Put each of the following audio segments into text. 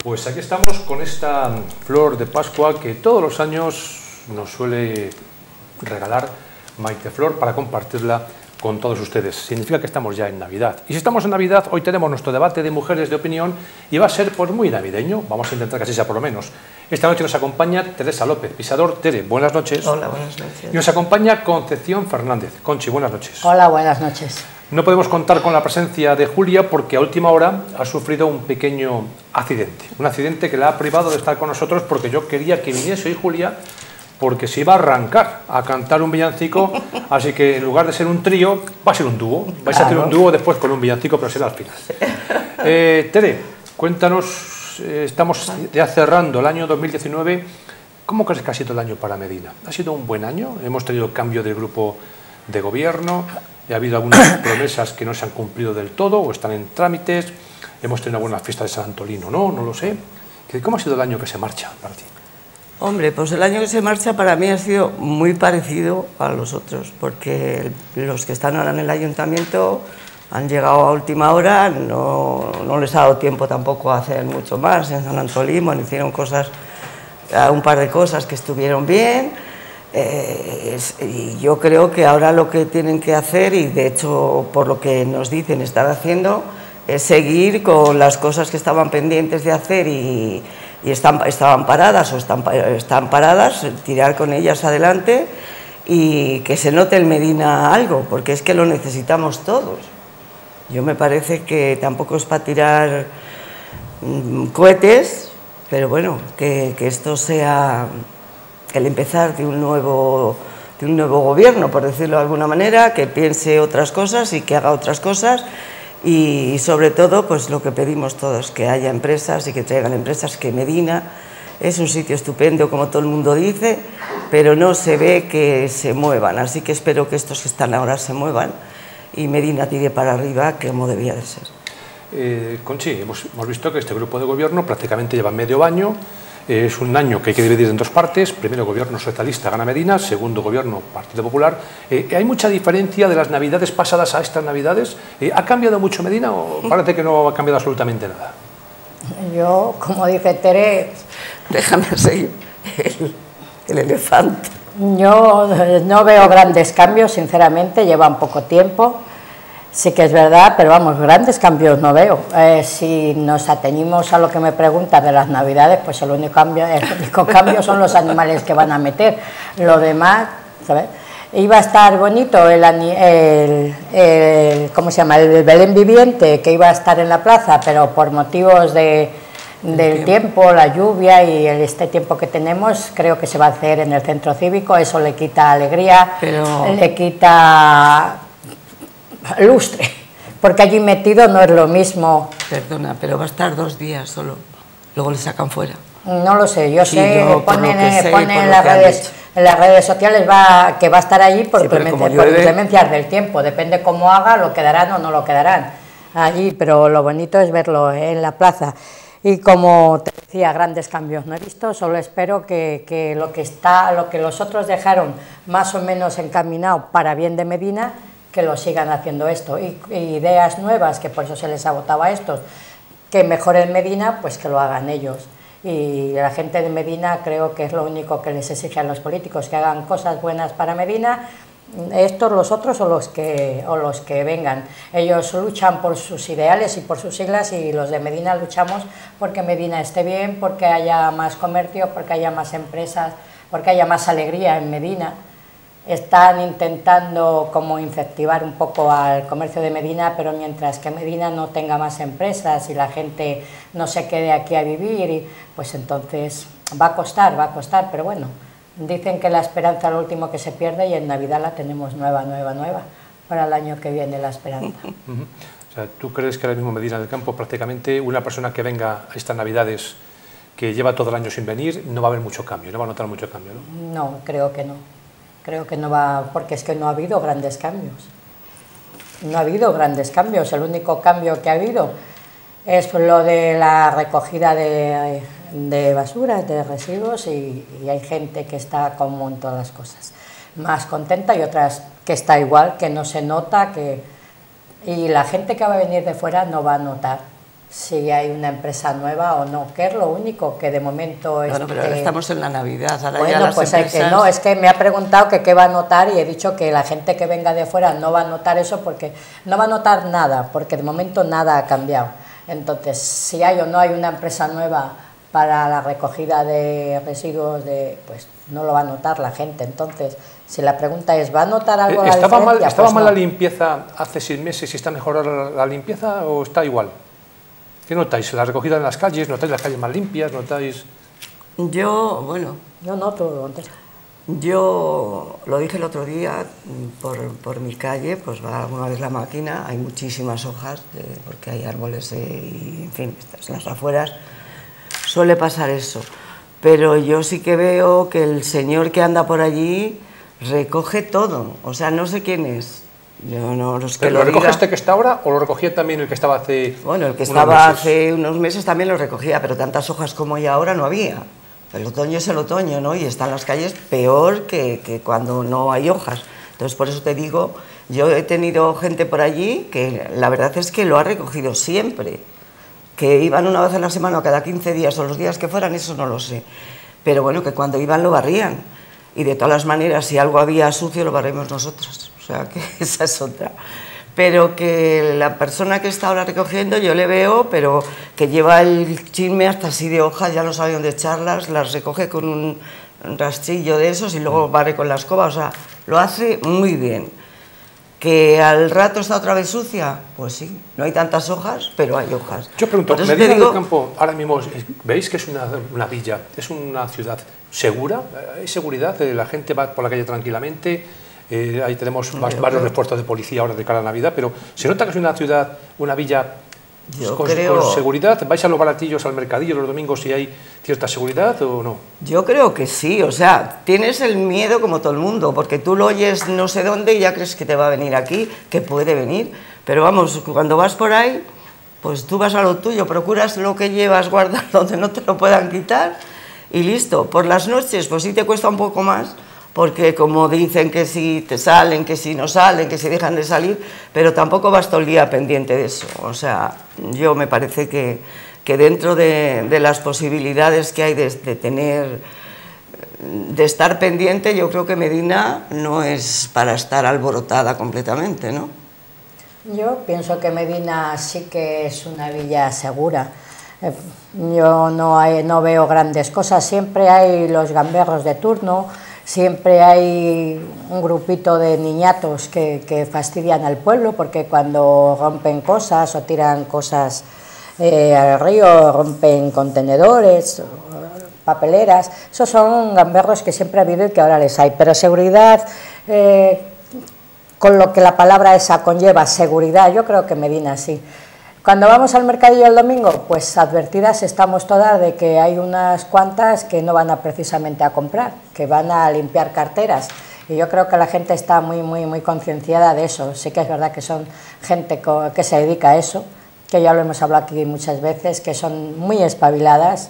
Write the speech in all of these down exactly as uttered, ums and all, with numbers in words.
Pues aquí estamos con esta flor de Pascua que todos los años nos suele regalar Maite Flor para compartirla con todos ustedes. Significa que estamos ya en Navidad. Y si estamos en Navidad, hoy tenemos nuestro debate de mujeres de opinión y va a ser pues muy navideño. Vamos a intentar que así sea por lo menos. Esta noche nos acompaña Teresa López Pisador. Tere, buenas noches. Hola, buenas noches. Y nos acompaña Concepción Fernández. Conchi, buenas noches. Hola, buenas noches. No podemos contar con la presencia de Julia porque a última hora ha sufrido un pequeño accidente. Un accidente que la ha privado de estar con nosotros porque yo quería que viniese hoy Julia porque se iba a arrancar a cantar un villancico, así que en lugar de ser un trío, va a ser un dúo. Vais claro. a hacer un dúo después con un villancico, pero será al final. Eh, Tere, cuéntanos, eh, estamos ya cerrando el año dos mil diecinueve. ¿Cómo crees que ha sido el año para Medina? ¿Ha sido un buen año? Hemos tenido cambio del grupo de gobierno, ha habido algunas promesas que no se han cumplido del todo o están en trámites, hemos tenido algunas fiestas de San Antolino, no, no lo sé. ¿Cómo ha sido el año que se marcha para ti? Hombre, pues el año que se marcha para mí ha sido muy parecido a los otros, porque los que están ahora en el ayuntamiento han llegado a última hora, no, no les ha dado tiempo tampoco a hacer mucho más. En San Antolín hicieron cosas, un par de cosas que estuvieron bien, eh, es, y yo creo que ahora lo que tienen que hacer, y de hecho por lo que nos dicen estar haciendo, es seguir con las cosas que estaban pendientes de hacer y y están, estaban paradas o están, están paradas, tirar con ellas adelante y que se note el Medina algo, porque es que lo necesitamos todos. Yo me parece que tampoco es para tirar mmm, cohetes, pero bueno, que, que esto sea el empezar de un nuevo, de un nuevo gobierno, por decirlo de alguna manera, que piense otras cosas y que haga otras cosas. Y sobre todo, pues lo que pedimos todos, que haya empresas y que traigan empresas, que Medina es un sitio estupendo, como todo el mundo dice, pero no se ve que se muevan, así que espero que estos que están ahora se muevan y Medina tire para arriba, como debía de ser. Eh, Conchi, hemos, hemos visto que este grupo de gobierno prácticamente lleva medio año. Es un año que hay que dividir en dos partes. Primero, gobierno socialista gana Medina. Segundo, gobierno Partido Popular. Eh, ¿Hay mucha diferencia de las navidades pasadas a estas navidades? Eh, ¿Ha cambiado mucho Medina o parece que no ha cambiado absolutamente nada? Yo, como dice Tere... Déjame seguir el, el elefante. Yo no veo grandes cambios, sinceramente, llevan poco tiempo. Sí que es verdad, pero vamos, grandes cambios no veo. Eh, si nos ateñimos a lo que me preguntas de las navidades, pues el único cambio, el único cambio son los animales que van a meter. Lo demás, ¿sabes? Iba a estar bonito el, el, el, ¿cómo se llama? El Belén viviente, que iba a estar en la plaza, pero por motivos de, del tiempo, la lluvia y el, este tiempo que tenemos, creo que se va a hacer en el centro cívico. Eso le quita alegría, pero... le quita... lustre, porque allí metido no es lo mismo. Perdona, pero va a estar dos días solo, luego le sacan fuera. No lo sé, yo sí, sé, yo, ponen, que sé, ponen en, las redes, en las redes sociales va, que va a estar allí por, sí, clemencia, por inclemencias del tiempo, depende cómo haga, lo quedarán o no lo quedarán allí, pero lo bonito es verlo en la plaza. Y como te decía, grandes cambios no he visto, solo espero que, que, lo, que está, lo que los otros dejaron más o menos encaminado para bien de Medina, que lo sigan haciendo esto, y, y ideas nuevas, que por eso se les ha votado a estos, que mejoren Medina, pues que lo hagan ellos. Y la gente de Medina creo que es lo único que les exige a los políticos, que hagan cosas buenas para Medina, estos, los otros o los que, o los que vengan. Ellos luchan por sus ideales y por sus siglas, y los de Medina luchamos porque Medina esté bien, porque haya más comercio, porque haya más empresas, porque haya más alegría en Medina. Están intentando como incentivar un poco al comercio de Medina, pero mientras que Medina no tenga más empresas y la gente no se quede aquí a vivir, pues entonces va a costar, va a costar, pero bueno, dicen que la esperanza es lo último que se pierde y en Navidad la tenemos nueva, nueva, nueva, para el año que viene la esperanza. Uh-huh. O sea, ¿tú crees que ahora mismo Medina del Campo prácticamente una persona que venga a estas Navidades que lleva todo el año sin venir, no va a haber mucho cambio, no va a notar mucho cambio, ¿no? No, creo que no. Creo que no va, porque es que no ha habido grandes cambios. No ha habido grandes cambios. El único cambio que ha habido es lo de la recogida de, de basuras, de residuos, y, y hay gente que está como en todas las cosas más contenta y otras que está igual, que no se nota, que y la gente que va a venir de fuera no va a notar. si hay una empresa nueva o no, que es lo único que de momento... Bueno, este... pero ahora estamos en la Navidad, ahora bueno, ya las pues empresas... es que no, es que me ha preguntado que qué va a notar y he dicho que la gente que venga de fuera no va a notar eso porque no va a notar nada, porque de momento nada ha cambiado. Entonces, si hay o no hay una empresa nueva para la recogida de residuos, de, pues no lo va a notar la gente. Entonces, si la pregunta es, ¿va a notar algo la ¿Estaba diferencia? mal, ¿estaba pues mal no. la limpieza hace seis meses y está mejor la, la limpieza o está igual? ¿Qué notáis? ¿La recogida en las calles? ¿Notáis las calles más limpias? ¿Notáis...? Yo, bueno... Yo no, tú contesta. Yo lo dije el otro día, por, por mi calle, pues va alguna vez la máquina, hay muchísimas hojas, eh, porque hay árboles eh, y, en fin, en las afueras, suele pasar eso. Pero yo sí que veo que el señor que anda por allí recoge todo, o sea, no sé quién es. Yo no, no es que ¿Lo lo recoge diga. este que está ahora o lo recogía también el que estaba hace Bueno, el que unos estaba meses? hace unos meses también lo recogía, pero tantas hojas como hay ahora no había. El otoño es el otoño, ¿no? Y están las calles peor que, que cuando no hay hojas. Entonces, por eso te digo, yo he tenido gente por allí que la verdad es que lo ha recogido siempre. Que iban una vez a la semana o cada quince días o los días que fueran, eso no lo sé. Pero bueno, que cuando iban lo barrían. Y de todas las maneras, si algo había sucio, lo barremos nosotros. O sea, que esa es otra. Pero que la persona que está ahora recogiendo, yo le veo, pero que lleva el chisme hasta así de hojas, ya no sabe dónde echarlas, las recoge con un rastrillo de esos y luego barre con la escoba. O sea, lo hace muy bien. ¿Que al rato está otra vez sucia? Pues sí, no hay tantas hojas, pero hay hojas. Yo pregunto, Por eso Medina te digo, del Campo, ahora mismo, ¿veis que es una, una villa, es una ciudad segura? ¿Hay seguridad? ¿La gente va por la calle tranquilamente? Eh, ahí tenemos más, yo varios creo... refuerzos de policía ahora de cara a Navidad, pero ¿se nota que es una ciudad, una villa yo con, creo... con seguridad? ¿Vais a los baratillos, al mercadillo los domingos si hay cierta seguridad o no? Yo creo que sí, o sea, tienes el miedo como todo el mundo, porque tú lo oyes no sé dónde y ya crees que te va a venir aquí, que puede venir, pero vamos, cuando vas por ahí, pues tú vas a lo tuyo, procuras lo que llevas guardar donde no te lo puedan quitar y listo. Por las noches, pues sí te cuesta un poco más, porque como dicen que si te salen, que si no salen, que si dejan de salir, pero tampoco vas todo el día pendiente de eso. O sea, yo me parece que, que dentro de, de las posibilidades que hay de, de tener, de estar pendiente, yo creo que Medina no es para estar alborotada completamente, ¿no? Yo pienso que Medina sí que es una villa segura. Yo no, hay, no veo grandes cosas, siempre hay los gamberros de turno, siempre hay un grupito de niñatos que, que fastidian al pueblo porque cuando rompen cosas o tiran cosas eh, al río, rompen contenedores, papeleras, esos son gamberros que siempre ha habido y que ahora les hay, pero seguridad, eh, con lo que la palabra esa conlleva, seguridad, yo creo que Medina sí. Cuando vamos al mercadillo el domingo, pues advertidas estamos todas de que hay unas cuantas que no van a precisamente a comprar, que van a limpiar carteras. Y yo creo que la gente está muy, muy, muy concienciada de eso. Sí que es verdad que son gente que se dedica a eso, que ya lo hemos hablado aquí muchas veces, que son muy espabiladas.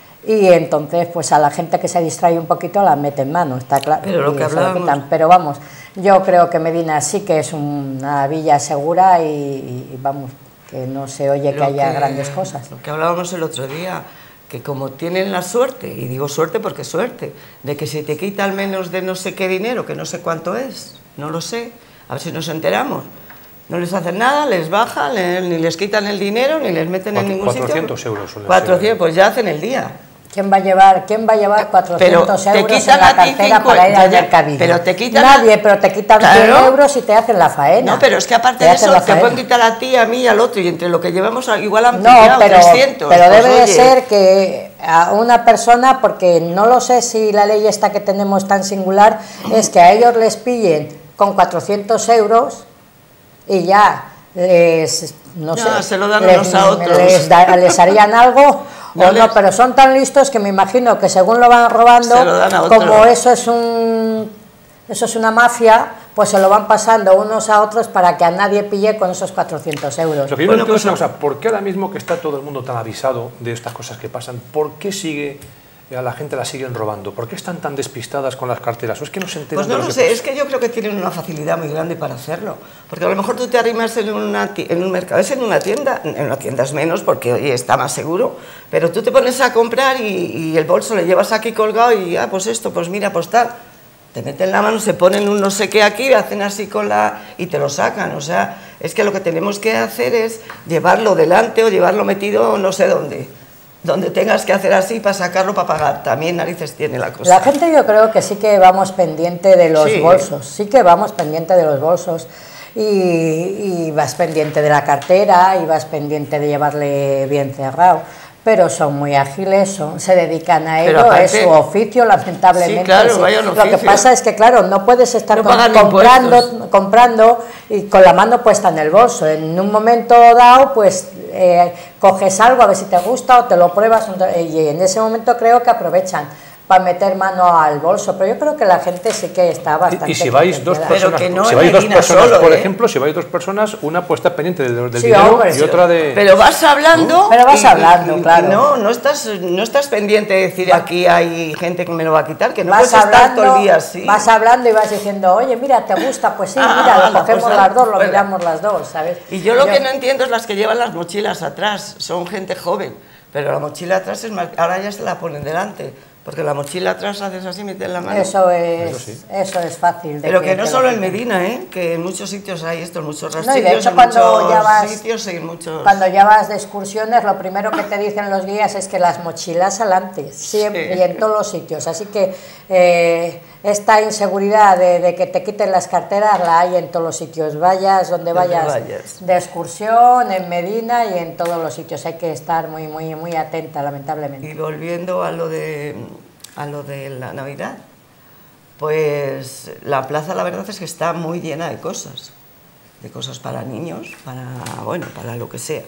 Y entonces, pues a la gente que se distrae un poquito la meten mano, está claro. Pero lo que hablábamos... Pero vamos, yo creo que Medina sí que es una villa segura y, y vamos... que no se oye que haya que, grandes cosas. Lo que hablábamos el otro día, que como tienen la suerte, y digo suerte porque suerte, de que se te quita al menos de no sé qué dinero, que no sé cuánto es, no lo sé, a ver si nos enteramos. No les hacen nada, les bajan, les, ni les quitan el dinero, ni les meten en ningún sitio. cuatrocientos euros. cuatrocientos, pues ya hacen el día. ¿Quién va a llevar, quién va a llevar cuatrocientos pero euros en la cartera para ir al mercadillo? Pero te quitan Nadie, pero te quitan claro. cien euros y te hacen la faena. No, pero es que aparte te de eso, te pueden quitar a ti, a mí y al otro, y entre lo que llevamos igual han no, pero, trescientos. pero pues, debe oye. de ser que a una persona, porque no lo sé si la ley esta que tenemos tan singular, es que a ellos les pillen con cuatrocientos euros y ya les, no, no sé, se lo dan les, unos a otros. Les, da, les harían algo no, o no, les... pero son tan listos que me imagino que según lo van robando, se lo dan a como eso es un eso es una mafia, pues se lo van pasando unos a otros para que a nadie pille con esos cuatrocientos euros. Lo que yo bueno, no pues, es una cosa, ¿por qué ahora mismo que está todo el mundo tan avisado de estas cosas que pasan, por qué sigue a la gente la siguen robando? ¿Por qué están tan despistadas con las carteras? ¿O es que no se enteran? Pues no de lo, lo sé, pasa? es que yo creo que tienen una facilidad muy grande para hacerlo. Porque a lo mejor tú te arrimas en, una, en un mercado, es en una tienda, en una tienda es menos porque oye, está más seguro, pero tú te pones a comprar y, y el bolso le llevas aquí colgado y, ah, pues esto, pues mira, pues tal. Te meten la mano, se ponen un no sé qué aquí, hacen así con la... y te lo sacan. O sea, es que lo que tenemos que hacer es llevarlo delante o llevarlo metido no sé dónde. Donde tengas que hacer así para sacarlo para pagar. También narices tiene la cosa. La gente yo creo que sí que vamos pendiente de los sí. bolsos, sí que vamos pendiente de los bolsos. Y, y vas pendiente de la cartera y vas pendiente de llevarle bien cerrado. Pero son muy ágiles, son, se dedican a ello, aparte, es su oficio, lamentablemente. Sí, claro, sí. vaya un Lo oficio. que pasa es que, claro, no puedes estar no con, comprando, comprando y con la mano puesta en el bolso. En un momento dado, pues eh, coges algo a ver si te gusta o te lo pruebas, y en ese momento creo que aprovechan para meter mano al bolso, pero yo creo que la gente sí que está bastante... Y, y si vais dos personas, que no si vais dos personas solo, por ¿eh? ejemplo, si vais dos personas, una puesta pendiente del, del sí, dinero hombre, y sí. otra de... Pero vas hablando... ¿no? Pero vas y, hablando, y, claro. Y no, no estás, no estás pendiente de decir, aquí hay gente que me lo va a quitar, que no vas puedes hablando, estar todo el día así. Vas hablando y vas diciendo, oye, mira, ¿te gusta? Pues sí, ah, mira, lo la cogemos cosa, las dos, lo bueno. miramos las dos, ¿sabes? Y yo lo yo... que no entiendo es las que llevan las mochilas atrás, son gente joven, pero la mochila atrás es más... ahora ya se la ponen delante. Porque la mochila atrás haces así, metes la mano. Eso es, eso, sí. eso es fácil. De Pero que, que no que solo lo... en Medina, ¿eh? Que en muchos sitios hay esto, en muchos rastrillos, no, y de hecho, en cuando muchos ya vas, sitios, en muchos... Cuando ya vas de excursiones, lo primero que te dicen los guías es que las mochilas adelante, siempre, sí. Y en todos los sitios. Así que eh, esta inseguridad de, de que te quiten las carteras la hay en todos los sitios. Vayas donde vayas, vayas de excursión, en Medina y en todos los sitios. Hay que estar muy, muy, muy atenta, lamentablemente. Y volviendo a lo de... a lo de la Navidad, pues la plaza la verdad es que está muy llena de cosas, de cosas para niños, para, bueno, para lo que sea.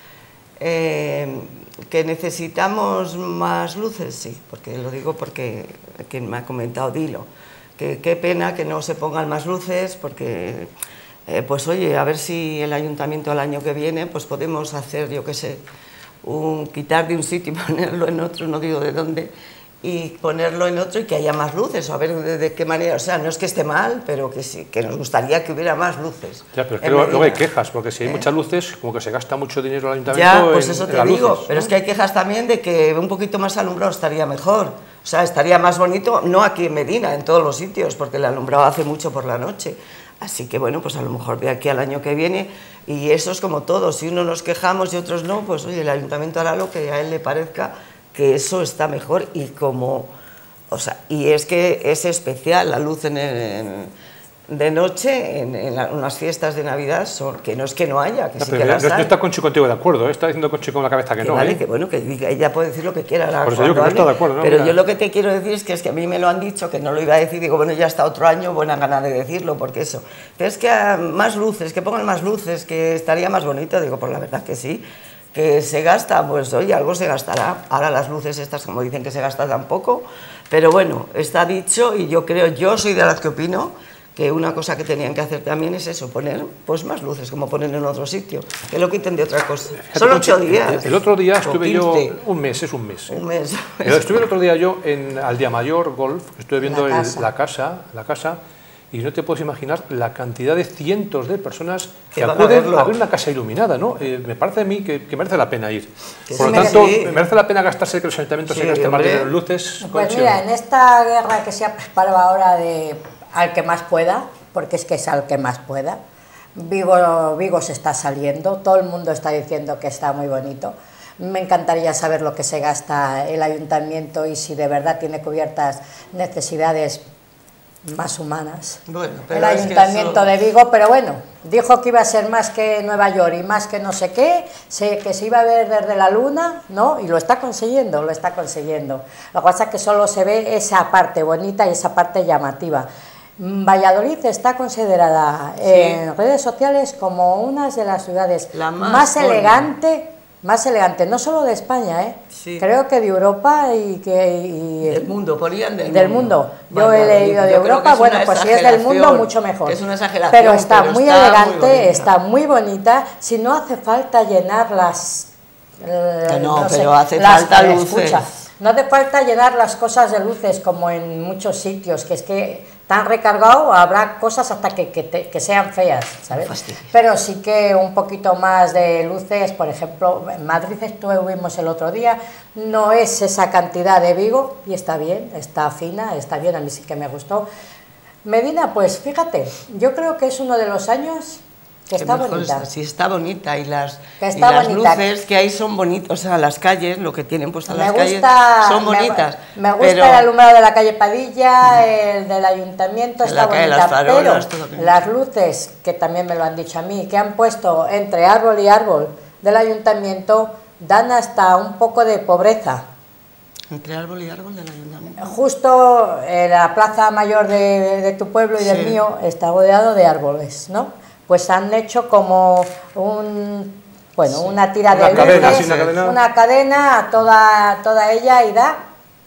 Eh, que necesitamos más luces, sí, porque lo digo porque quien me ha comentado, dilo, que qué pena que no se pongan más luces, porque, eh, pues oye, a ver si el ayuntamiento el año que viene, pues podemos hacer, yo qué sé, un, quitar de un sitio y ponerlo en otro, no digo de dónde, y ponerlo en otro y que haya más luces, o a ver de, de qué manera, o sea, no es que esté mal, pero que sí, que nos gustaría que hubiera más luces. Ya, pero es que luego, luego hay quejas, porque si hay ¿Eh? muchas luces, como que se gasta mucho dinero el ayuntamiento. Ya, pues en, eso en te las digo, luces, pero ¿no? es que hay quejas también de que un poquito más alumbrado estaría mejor, o sea, estaría más bonito, no aquí en Medina, en todos los sitios, porque el alumbrado hace mucho por la noche. Así que bueno, pues a lo mejor de aquí al año que viene, y eso es como todo, si uno nos quejamos y otros no, pues oye, el ayuntamiento hará lo que a él le parezca, que eso está mejor. Y como, o sea, y es que es especial la luz en, en, de noche, en, en la, unas fiestas de Navidad, son, que no es que no haya, que no, sí que las yo, hay. Yo está Conchi contigo de acuerdo, ¿eh? Está diciendo Conchi con la cabeza que, que no. Vale, ¿eh? que bueno, que diga, ella puede decir lo que quiera. La Por eso digo que no está de acuerdo, ¿no? Pero Mira. yo lo que te quiero decir es que, es que a mí me lo han dicho, que no lo iba a decir, digo, bueno, ya está otro año, buena gana de decirlo, porque eso. Pero es que a más luces, que pongan más luces, que estaría más bonito, digo, pues la verdad que sí. Que se gasta, pues oye, algo se gastará. Ahora las luces estas, como dicen que se gasta tampoco, pero bueno, está dicho, y yo creo, yo soy de las que opino que una cosa que tenían que hacer también es eso, poner pues más luces, como ponen en otro sitio, que lo quiten de otra cosa. Fíjate, son ocho días. El, el otro día estuve yo, un mes, es un mes. ¿eh? Un mes. Estuve el otro día yo en Aldiamayor Golf, estuve viendo la el, casa. la casa, la casa, y no te puedes imaginar la cantidad de cientos de personas que, que acuden a, a ver una casa iluminada, ¿no? Eh, me parece a mí que, que merece la pena ir. Que Por sí, lo tanto, sí. merece la pena gastarse, que los ayuntamientos Sí, se gasten más hombre. dinero en luces. Pues mira, en esta guerra que se ha preparado ahora de al que más pueda, porque es que es al que más pueda, Vigo, Vigo se está saliendo, todo el mundo está diciendo que está muy bonito. Me encantaría saber lo que se gasta el ayuntamiento y si de verdad tiene cubiertas necesidades más humanas. Bueno, pero el es ayuntamiento que eso... de Vigo, pero bueno, dijo que iba a ser más que Nueva York y más que no sé qué, sé que se iba a ver desde la luna, ¿no? Y lo está consiguiendo, lo está consiguiendo. Lo que pasa es que solo se ve esa parte bonita y esa parte llamativa. Valladolid está considerada sí. en redes sociales como una de las ciudades la más, más elegante, más elegante, no solo de España, ¿eh? Sí. creo que de Europa y que y del mundo, ponían del, del mundo. mundo. Yo he leído de Europa, bueno, pues si es del mundo mucho mejor. Es una exageración, pero está pero muy está elegante, muy está muy bonita. Si no hace falta llenar las, no, no, no pero sé, hace las, falta luces. Escucha, No hace falta llenar las cosas de luces como en muchos sitios, que es que tan recargado habrá cosas hasta que, que, te, que sean feas, ¿sabes? Pero sí que un poquito más de luces, por ejemplo, en Madrid estuvimos el otro día, no es esa cantidad de Vigo y está bien, está fina, está bien, a mí sí que me gustó. Medina, pues fíjate, yo creo que es uno de los años que está bonita. Está, sí, está bonita, y las, está y las bonita. luces que hay son bonitas, o sea, las calles, lo que tienen puestas las gusta, calles son bonitas. Me, me gusta pero, el alumbrado de la calle Padilla, el del ayuntamiento, está bonita, las farolas, pero las luces, que también me lo han dicho a mí, que han puesto entre árbol y árbol del ayuntamiento, dan hasta un poco de pobreza. Entre árbol y árbol del ayuntamiento. Justo en la plaza mayor de, de tu pueblo y sí. del mío está rodeado de árboles, ¿no? Pues han hecho como un, bueno, sí. una tira una de cadena, luces, sí, una cadena, una cadena a toda, toda ella y da.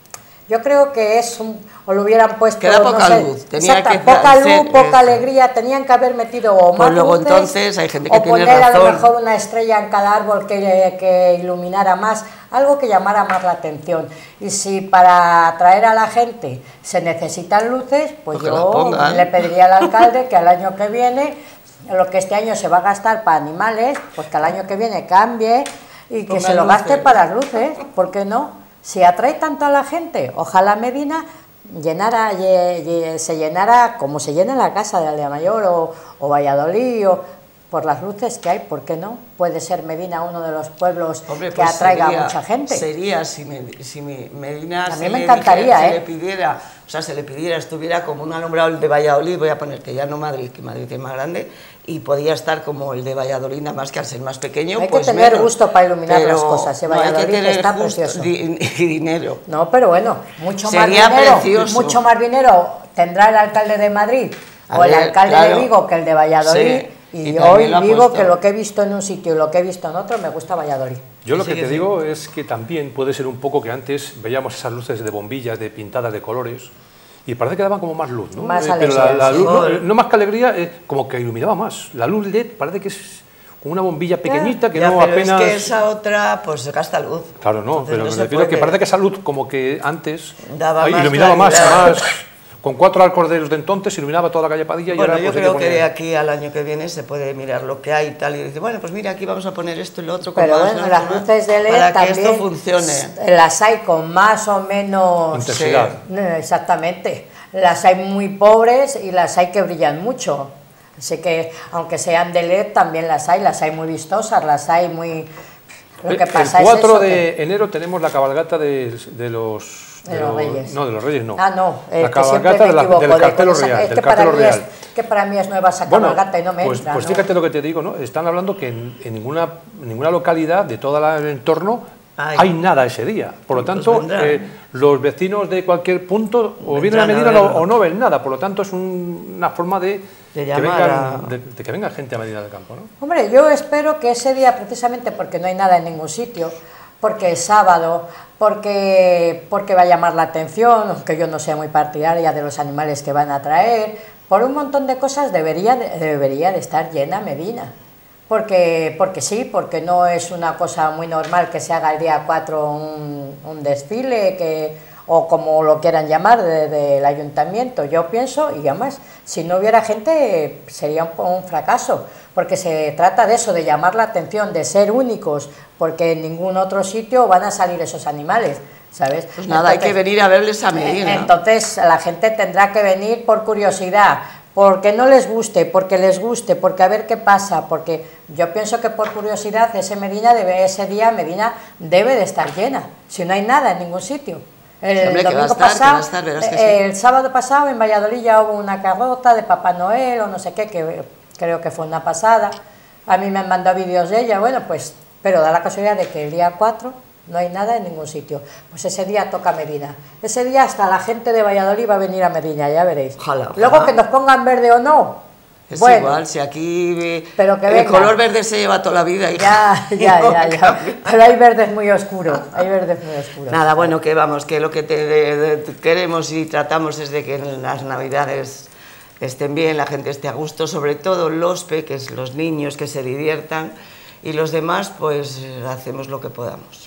Yo creo que es un, o lo hubieran puesto, queda poca no sé, luz, tenía exacta, que poca luz, ser, poca eso. alegría, tenían que haber metido o más pues luego luces, entonces hay gente que o tiene poner razón. a lo mejor una estrella en cada árbol que, que iluminara más, algo que llamara más la atención. Y si para atraer a la gente se necesitan luces, pues Porque yo le pediría al alcalde que al año que viene, lo que este año se va a gastar para animales, pues que al año que viene cambie y que se lo gaste para las luces, ¿por qué no? Si atrae tanto a la gente, ojalá Medina llenara, ye, ye, se llenara como se llena la casa de Aldea Mayor o, o Valladolid, o, por las luces que hay, ¿por qué no? Puede ser Medina uno de los pueblos Hombre, que pues atraiga sería, a mucha gente. Sería, si, me, si me, Medina a mí se me le encantaría, dijera, ¿eh? se le pidiera, o sea, se le pidiera, estuviera como un alumbrado el de Valladolid, voy a ponerte ya no Madrid, que Madrid es más grande, y podía estar como el de Valladolid, nada más que al ser más pequeño, hay pues que tener menos, gusto para iluminar las cosas, ¿eh? no hay que tener está justo precioso. Di, y dinero. No, pero bueno, mucho sería más dinero, precioso. mucho más dinero tendrá el alcalde de Madrid a o ver, el alcalde claro, de Vigo que el de Valladolid. Sí. Y, y hoy digo que lo que he visto en un sitio y lo que he visto en otro me gusta Valladolid. Yo lo sí, que te sí. digo es que también puede ser un poco que antes veíamos esas luces de bombillas, de pintadas de colores, y parece que daban como más luz, ¿no? Más eh, alegría. Pero la, la luz, no, no más que alegría, eh, como que iluminaba más. La luz L E D parece que es como una bombilla pequeñita que ya, no pero apenas... es que esa otra, pues gasta luz. Claro, no, Entonces, pero no me refiero a que parece que esa luz como que antes daba ahí, más iluminaba claridad. más, más... Con cuatro arcos de los de entonces iluminaba toda la calle Padilla. Bueno, y ahora, yo pues, creo ponía... que de aquí al año que viene se puede mirar lo que hay y tal, y decir, bueno, pues mira, aquí vamos a poner esto y lo otro. Con pero más, bueno, ¿no? las luces de L E D para también, que esto funcione. Las hay con más o menos... intensidad. Sí, exactamente. Las hay muy pobres y las hay que brillan mucho. Así que, aunque sean de L E D, también las hay, las hay muy vistosas, las hay muy... Lo que pasa el cuatro es eso, de que... enero tenemos la cabalgata de, de los... De, de los Reyes. No, de los Reyes no. Ah, no, eh, la que siempre cabalgata me de la, equivoco. del cartelo de real. Es, del que para cartelo mí real. Es, que para mí es nueva esa bueno, cabalgata y no me pues, entra. Pues ¿no? fíjate lo que te digo, ¿no? Están hablando que en, en ninguna, ninguna localidad de todo el entorno Ay. hay nada ese día. Por lo tanto, pues eh, los vecinos de cualquier punto o vienen a Medina a o no ven nada. Por lo tanto, es un, una forma de, de, que vengan, a... de, de que venga gente a Medina del Campo, ¿no? Hombre, yo espero que ese día, precisamente porque no hay nada en ningún sitio, porque es sábado, porque, porque va a llamar la atención, aunque yo no sea muy partidaria de los animales que van a traer, por un montón de cosas debería de, debería de estar llena Medina. Porque, porque sí, porque no es una cosa muy normal que se haga el día cuatro un, un desfile, que, o como lo quieran llamar, del de, de ayuntamiento. Yo pienso, y además, si no hubiera gente sería un, un fracaso, porque se trata de eso, de llamar la atención, de ser únicos, porque en ningún otro sitio van a salir esos animales, ¿sabes? Pues nada, entonces, hay que venir a verles a Medina. Entonces la gente tendrá que venir por curiosidad, porque no les guste, porque les guste, porque a ver qué pasa, porque yo pienso que por curiosidad ese, Medina debe, ese día Medina debe de estar llena, si no hay nada en ningún sitio. El Hombre, domingo estar, pasado, estar, verás que el sí. sábado pasado en Valladolid ya hubo una carrota de Papá Noel o no sé qué, que creo que fue una pasada. A mí me han mandado vídeos de ella, bueno, pues, pero da la casualidad de que el día cuatro no hay nada en ningún sitio. Pues ese día toca Medina. Ese día hasta la gente de Valladolid va a venir a Medina, ya veréis. Ojalá, ojalá. Luego que nos pongan verde o no. Es bueno, igual, si aquí pero que el venga. color verde se lleva toda la vida. Ya, ya, ya, ya. Pero hay verdes muy oscuros, hay verdes muy oscuros. Nada, bueno, que vamos, que lo que te, de, de, queremos y tratamos es de que en las Navidades estén bien, la gente esté a gusto, sobre todo los peques, los niños que se diviertan, y los demás pues hacemos lo que podamos.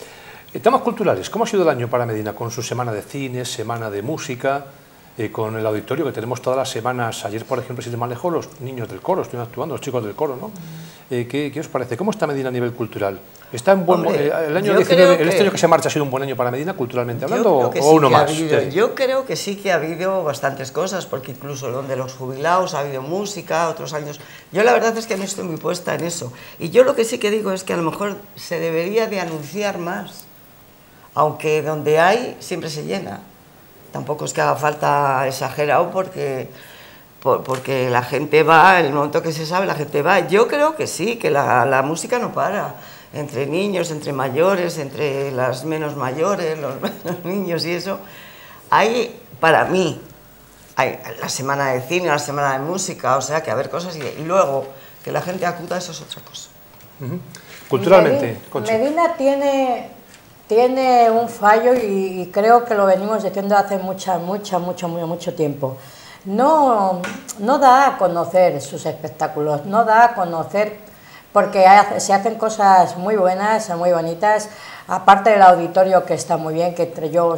Temas culturales, ¿cómo ha sido el año para Medina con su semana de cine, semana de música, eh, con el auditorio que tenemos todas las semanas? Ayer, por ejemplo, si te manejo, los niños del coro estuvieron actuando, los chicos del coro, ¿no? Eh, ¿qué, ¿Qué os parece? ¿Cómo está Medina a nivel cultural? ¿Está en buen, Hombre, eh, el año diecinueve, el que, este año que se marcha ha sido un buen año para Medina culturalmente hablando o, sí o uno más? Habido, yo creo que sí que ha habido bastantes cosas, porque incluso donde los jubilados ha habido música, otros años. Yo la verdad es que no estoy muy puesta en eso. Y yo lo que sí que digo es que a lo mejor se debería de anunciar más, aunque donde hay siempre se llena. Tampoco es que haga falta exagerado porque, por, porque la gente va, en el momento que se sabe la gente va. Yo creo que sí, que la, la música no para. Entre niños, entre mayores, entre las menos mayores, los menos niños y eso. Hay, para mí, hay la semana de cine, la semana de música, o sea, que haber cosas y, y luego que la gente acuda, eso es otra cosa. Uh-huh. Culturalmente, Medina, Medina tiene, tiene un fallo y, y creo que lo venimos diciendo hace mucha, mucha, mucho, mucho, mucho tiempo. No, no da a conocer sus espectáculos, no da a conocer... porque se hacen cosas muy buenas, muy bonitas, aparte del auditorio que está muy bien, que entre yo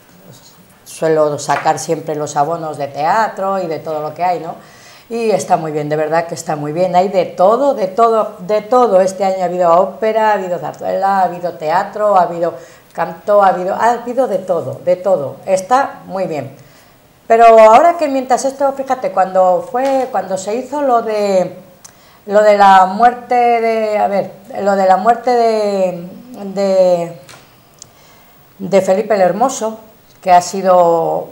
suelo sacar siempre los abonos de teatro y de todo lo que hay, ¿no? Y está muy bien, de verdad que está muy bien, hay de todo, de todo, de todo. Este año ha habido ópera, ha habido zarzuela, ha habido teatro, ha habido canto, ha habido, ha habido de todo, de todo, está muy bien. Pero ahora que mientras esto, fíjate, cuando fue, cuando se hizo lo de... Lo de la muerte de, a ver, lo de la muerte de, de, de Felipe el Hermoso, que ha sido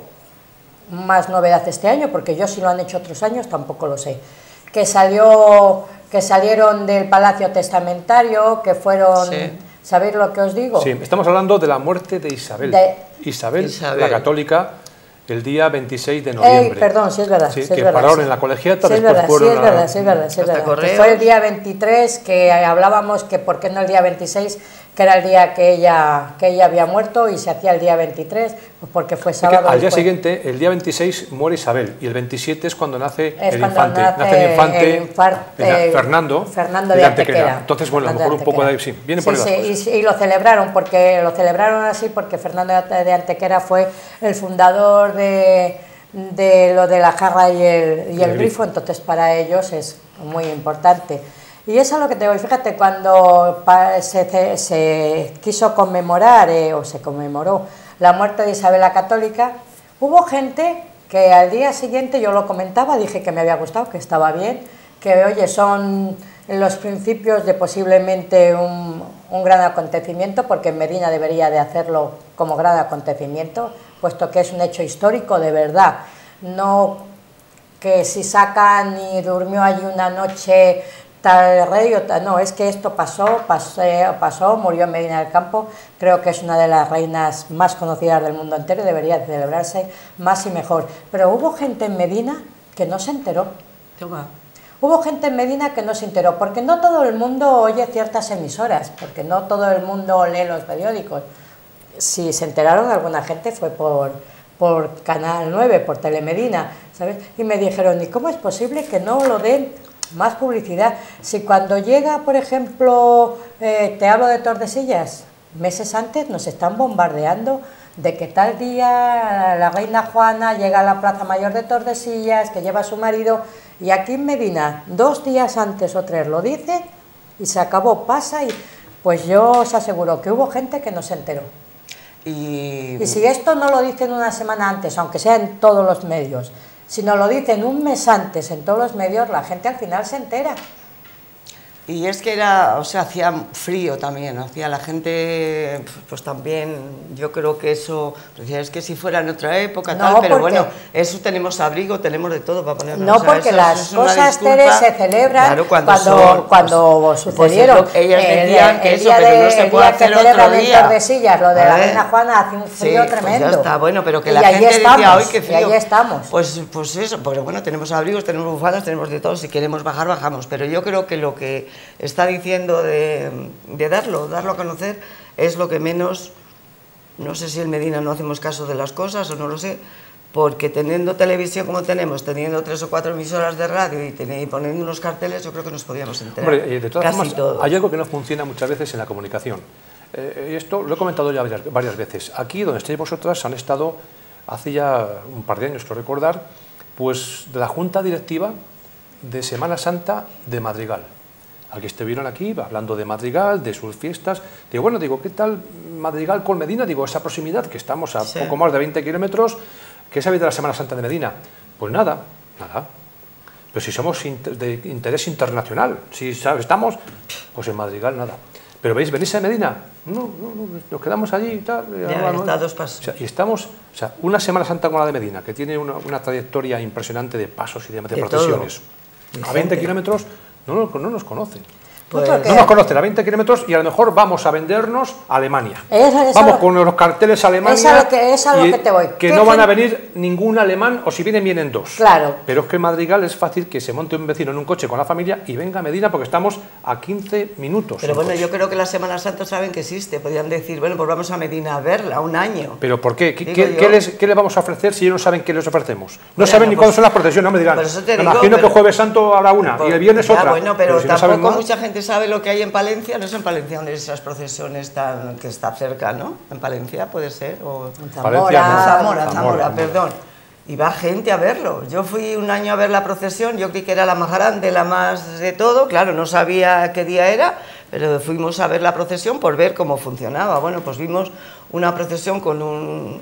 más novedad este año, porque yo si lo han hecho otros años tampoco lo sé, que salió, que salieron del Palacio Testamentario, que fueron, sí. ¿Sabéis lo que os digo? Sí, estamos hablando de la muerte de Isabel, de, Isabel, Isabel, la católica, el día veintiséis de noviembre. Ey, perdón, sí es verdad. Sí, sí que es verdad, pararon sí. en la colegiata, sí, después verdad, fueron sí, es a... verdad, sí es verdad, sí es verdad. Que fue el día veintitrés, que hablábamos que por qué no el día veintiséis, que era el día que ella, que ella había muerto y se hacía el día veintitrés, pues porque fue sábado. Al día después. siguiente, el día veintiséis, muere Isabel y el veintisiete es cuando nace es el cuando infante. Nace, nace el infante, el infante el Fernando, Fernando de Antequera. Antequera. Entonces, bueno, a lo mejor un poco de ahí, sí, viene sí, por sí, ahí. Y, y lo celebraron, porque lo celebraron así porque Fernando de Antequera fue el fundador de... de lo de la jarra y el, y el, el grifo, entonces para ellos es muy importante. Y eso es lo que te digo, fíjate, cuando se, se quiso conmemorar, eh, o se conmemoró la muerte de Isabel la Católica, hubo gente que al día siguiente, yo lo comentaba, dije que me había gustado, que estaba bien, que oye, son los principios de posiblemente un, un gran acontecimiento, porque Medina debería de hacerlo como gran acontecimiento, puesto que es un hecho histórico de verdad, no que si sacan y durmió allí una noche tal rey o tal, no, es que esto pasó, pasó, pasó, murió en Medina del Campo, creo que es una de las reinas más conocidas del mundo entero y debería de celebrarse más y mejor, pero hubo gente en Medina que no se enteró. Toma. Hubo gente en Medina que no se enteró, porque no todo el mundo oye ciertas emisoras, porque no todo el mundo lee los periódicos. Si se enteraron alguna gente fue por, por Canal nueve, por Telemedina, ¿sabes? Y me dijeron, ¿y cómo es posible que no lo den más publicidad? Si cuando llega, por ejemplo, eh, te hablo de Tordesillas, meses antes nos están bombardeando de que tal día la reina Juana llega a la Plaza Mayor de Tordesillas, que lleva a su marido, y aquí en Medina, dos días antes o tres lo dice, y se acabó, pasa, y pues yo os aseguro que hubo gente que no se enteró. Y... y si esto no lo dicen una semana antes, aunque sea en todos los medios, si no lo dicen un mes antes en todos los medios, la gente al final se entera. Y es que era, o sea, hacía frío también, hacía la gente, pues también, yo creo que eso, es que si fuera en otra época, no, tal, pero bueno, eso tenemos abrigo, tenemos de todo para ponernos. No, porque o sea, las es cosas, Tere, se celebran claro, cuando, cuando, son, cuando pues, sucedieron. Pues ellas decían el, que el eso, pero no se puede hacer otro día. En Tordesillas, lo de la reina Juana, hace un frío sí, tremendo. Pues ya está, bueno, pero que y la gente estamos, decía, hoy qué frío. Y ahí estamos. Pues, pues eso, pero bueno, tenemos abrigos, tenemos bufandas, tenemos de todo, si queremos bajar, bajamos, pero yo creo que lo que está diciendo De, de darlo, darlo a conocer, es lo que menos, no sé si en Medina no hacemos caso de las cosas o no lo sé, porque teniendo televisión como tenemos, teniendo tres o cuatro emisoras de radio y, teniendo, y poniendo unos carteles, yo creo que nos podíamos enterar. Hombre, eh, de todas casi formas, todo. Hay algo que no funciona muchas veces en la comunicación. eh, esto lo he comentado ya varias, varias veces. Aquí, donde estáis vosotras, han estado, hace ya un par de años, creo recordar, pues de la Junta Directiva de Semana Santa de Madrigal. Aquí estuvieron aquí, hablando de Madrigal, de sus fiestas. Digo, bueno, digo, ¿qué tal Madrigal con Medina? Digo, esa proximidad, que estamos a sí. poco más de veinte kilómetros, ¿qué sabéis de la Semana Santa de Medina? Pues nada, nada. Pero si somos de interés internacional, si estamos, pues en Madrigal nada. Pero veis, ¿venís a Medina? No, no, no, nos quedamos allí y tal. Ya, no, está dos pasos. O sea, y estamos, o sea, una Semana Santa como la de Medina, que tiene una, una trayectoria impresionante de pasos y de, de, de procesiones. Todo. A veinte kilómetros no, no, no nos conocen. Pues, no nos conocen a veinte kilómetros y a lo mejor vamos a vendernos a Alemania. Esa, esa vamos lo, con los carteles a Alemania. Esa es lo que, esa lo que te voy. Que no van a venir ningún alemán, o si vienen, vienen dos. Claro. Pero es que en Madrigal es fácil que se monte un vecino en un coche con la familia y venga a Medina, porque estamos a quince minutos. Pero bueno, coche. Yo creo que la Semana Santa saben que existe. Podrían decir, bueno, pues vamos a Medina a verla un año. ¿Pero por qué? ¿Qué, qué, ¿qué, les, ¿Qué les vamos a ofrecer si ellos no saben qué les ofrecemos? No bueno, saben ni pues, cuándo son las procesiones, no me dirán. Por eso te me digo, imagino pero, que el Jueves Santo habrá una por, y el viernes ya, otra. Bueno, pero, pero si tampoco no mucha gente sabe lo que hay en Palencia. No es en Palencia donde esas procesiones tan, que está cerca, ¿no? En Palencia puede ser, o en Zamora, Palencia, no. Zamora, Zamora, Zamora, perdón. Y va gente a verlo. Yo fui un año a ver la procesión, yo creí que era la más grande, la más de todo, claro, no sabía qué día era, pero fuimos a ver la procesión por ver cómo funcionaba. Bueno, pues vimos una procesión con un,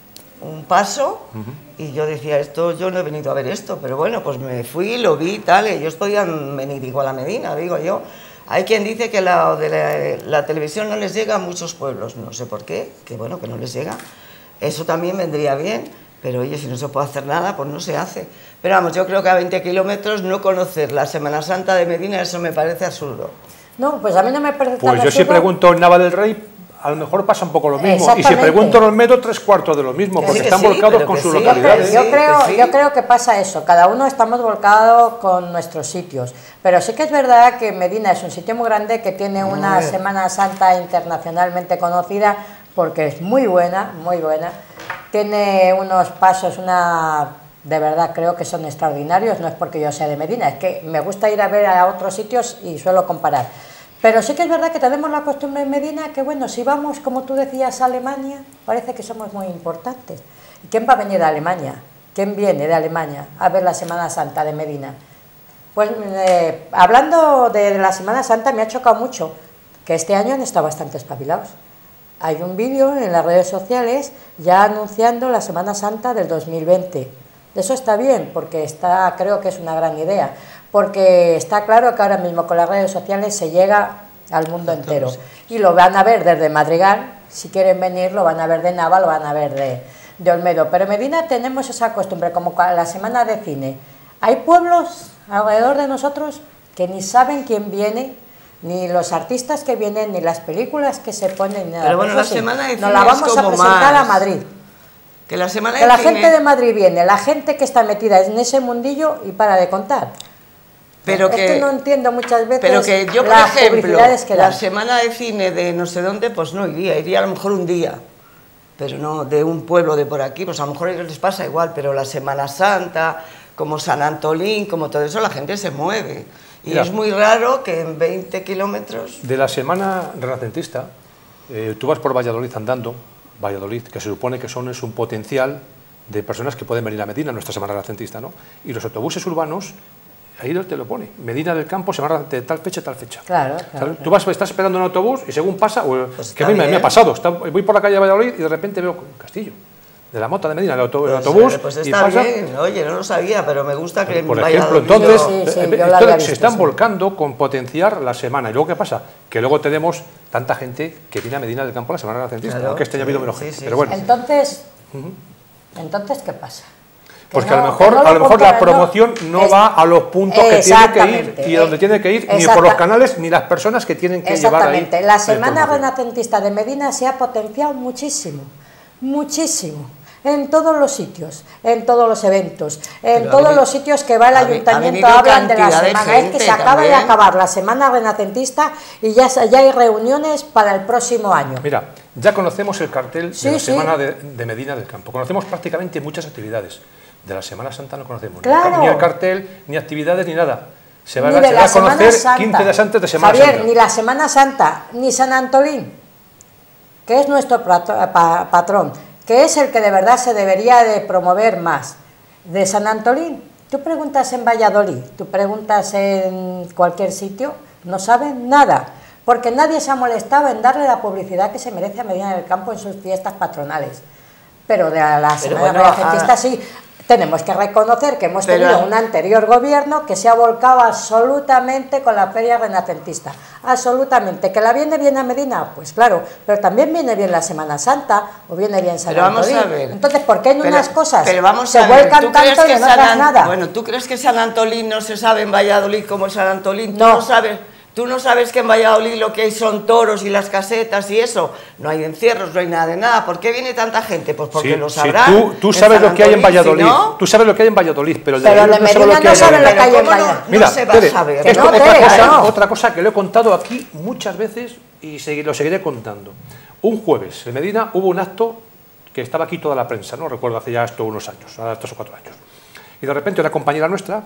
un paso, uh-huh. y yo decía, esto, yo no he venido a ver esto, pero bueno, pues me fui, lo vi, tal, ellos podían venir igual a Medina, digo yo. Hay quien dice que la, de la, la televisión no les llega a muchos pueblos, no sé por qué, que bueno, que no les llega. Eso también vendría bien, pero oye, si no se puede hacer nada, pues no se hace. Pero vamos, yo creo que a veinte kilómetros no conocer la Semana Santa de Medina, eso me parece absurdo. No, pues a mí no me parece Pues yo si pregunto en Nava del Rey, a lo mejor pasa un poco lo mismo. Y si pregunto en Olmedo, tres cuartos de lo mismo, porque sí, están sí, volcados con sus sí, localidades. Yo creo, sí. yo creo que pasa eso, cada uno estamos volcados con nuestros sitios. Pero sí que es verdad que Medina es un sitio muy grande, que tiene una Semana Santa internacionalmente conocida, porque es muy buena, muy buena. Tiene unos pasos, una... de verdad creo que son extraordinarios, no es porque yo sea de Medina, es que me gusta ir a ver a otros sitios y suelo comparar. Pero sí que es verdad que tenemos la costumbre en Medina que, bueno, si vamos, como tú decías, a Alemania, parece que somos muy importantes. ¿Y quién va a venir a Alemania? ¿Quién viene de Alemania a ver la Semana Santa de Medina? Pues eh, hablando de la Semana Santa, me ha chocado mucho que este año han estado bastante espabilados. Hay un vídeo en las redes sociales ya anunciando la Semana Santa del dos mil veinte. Eso está bien, porque está, creo que es una gran idea. Porque está claro que ahora mismo con las redes sociales se llega al mundo entero. Y lo van a ver desde Madrigal, si quieren venir, lo van a ver de Nava, lo van a ver de, de Olmedo. Pero en Medina tenemos esa costumbre, como la semana de cine. Hay pueblos alrededor de nosotros que ni saben quién viene, ni los artistas que vienen, ni las películas que se ponen, ni nada. Pero bueno, la semana de cine nos la vamos a presentar a Madrid. Que la semana que de la cine... gente de Madrid viene, la gente que está metida en ese mundillo y para de contar. Pero es que, que no entiendo muchas veces pero que yo, por las ejemplo, publicidades que dan. La semana de cine de no sé dónde, pues no iría, iría a lo mejor un día, pero no de un pueblo de por aquí, pues a lo mejor a ellos les pasa igual, pero la Semana Santa, como San Antolín, como todo eso, la gente se mueve. Y Mira, es muy raro que en veinte kilómetros... De la Semana Renacentista, eh, tú vas por Valladolid andando, Valladolid, que se supone que son, es un potencial de personas que pueden venir a Medina, nuestra Semana Renacentista, ¿no? Y los autobuses urbanos, ahí te lo pone, Medina del Campo, Semana de tal fecha, tal fecha. Claro, claro, claro. Tú vas, estás esperando un autobús y según pasa, pues que a mí me, me ha pasado, está, voy por la calle de Valladolid y de repente veo un castillo. De la Mota de Medina, el, auto, pues, el autobús. Pues está y pasa, bien, oye, no lo sabía, pero me gusta que por ejemplo, entonces, sí, sí, eh, visto, se están sí. volcando con potenciar la semana. ¿Y luego qué pasa? Que luego tenemos tanta gente que viene a Medina del Campo la Semana Renacentista, claro, aunque este año ha habido menos gente. Sí, sí, pero bueno. Entonces, uh-huh. entonces, ¿qué pasa? Pues que no, a lo mejor, no a lo mejor la promoción no, no va a los puntos que tiene que ir y a donde tiene que ir, ni por los canales, ni las personas que tienen que llevar ahí. Exactamente. La Semana Renacentista de Medina se ha potenciado muchísimo, muchísimo. En todos los sitios, en todos los eventos, en Pero todos vi, los sitios que va el ayuntamiento hablan de la semana. De es que se acaba también. de acabar la Semana Renacentista y ya, ya hay reuniones para el próximo año. Mira, ya conocemos el cartel sí, de la sí. Semana de, de Medina del Campo. Conocemos prácticamente muchas actividades. De la Semana Santa no conocemos claro. ni el cartel, ni actividades, ni nada. Se va, ni de se la va a conocer Santa. quince días antes de Semana Javier, Santa. Ni la Semana Santa, ni San Antolín. que es nuestro patrón, que es el que de verdad se debería de promover más. De San Antolín, tú preguntas en Valladolid, tú preguntas en cualquier sitio, no saben nada, porque nadie se ha molestado en darle la publicidad que se merece a Medina del Campo en sus fiestas patronales. Pero de la Semana bueno, Renacentista sí. Tenemos que reconocer que hemos tenido pero, un anterior gobierno que se ha volcado absolutamente con la feria renacentista, absolutamente. ¿Que la viene bien a Medina? Pues claro, pero también viene bien la Semana Santa o viene bien San Antolín. Entonces, ¿por qué en pero, unas cosas pero vamos se a ver, vuelcan tanto y en otras nada? Bueno, ¿tú crees que San Antolín no se sabe en Valladolid como es San Antolín? ¿Tú no, no sabes? ¿Tú no sabes que en Valladolid lo que hay son toros y las casetas y eso? No hay encierros, no hay nada de nada. ¿Por qué viene tanta gente? Pues porque sí, lo sabrán. Sí, tú, tú sabes lo que hay en Valladolid. Si no, tú sabes lo que hay en Valladolid, pero el de pero Medina no, no sabe lo que hay en Valladolid. Mira, no se va a saber. Esto, no, otra, Tere, cosa, no. otra cosa que lo he contado aquí muchas veces y segui, lo seguiré contando. Un jueves en Medina hubo un acto que estaba aquí toda la prensa, no recuerdo, hace ya esto unos años, hace tres o cuatro años. Y de repente una compañera nuestra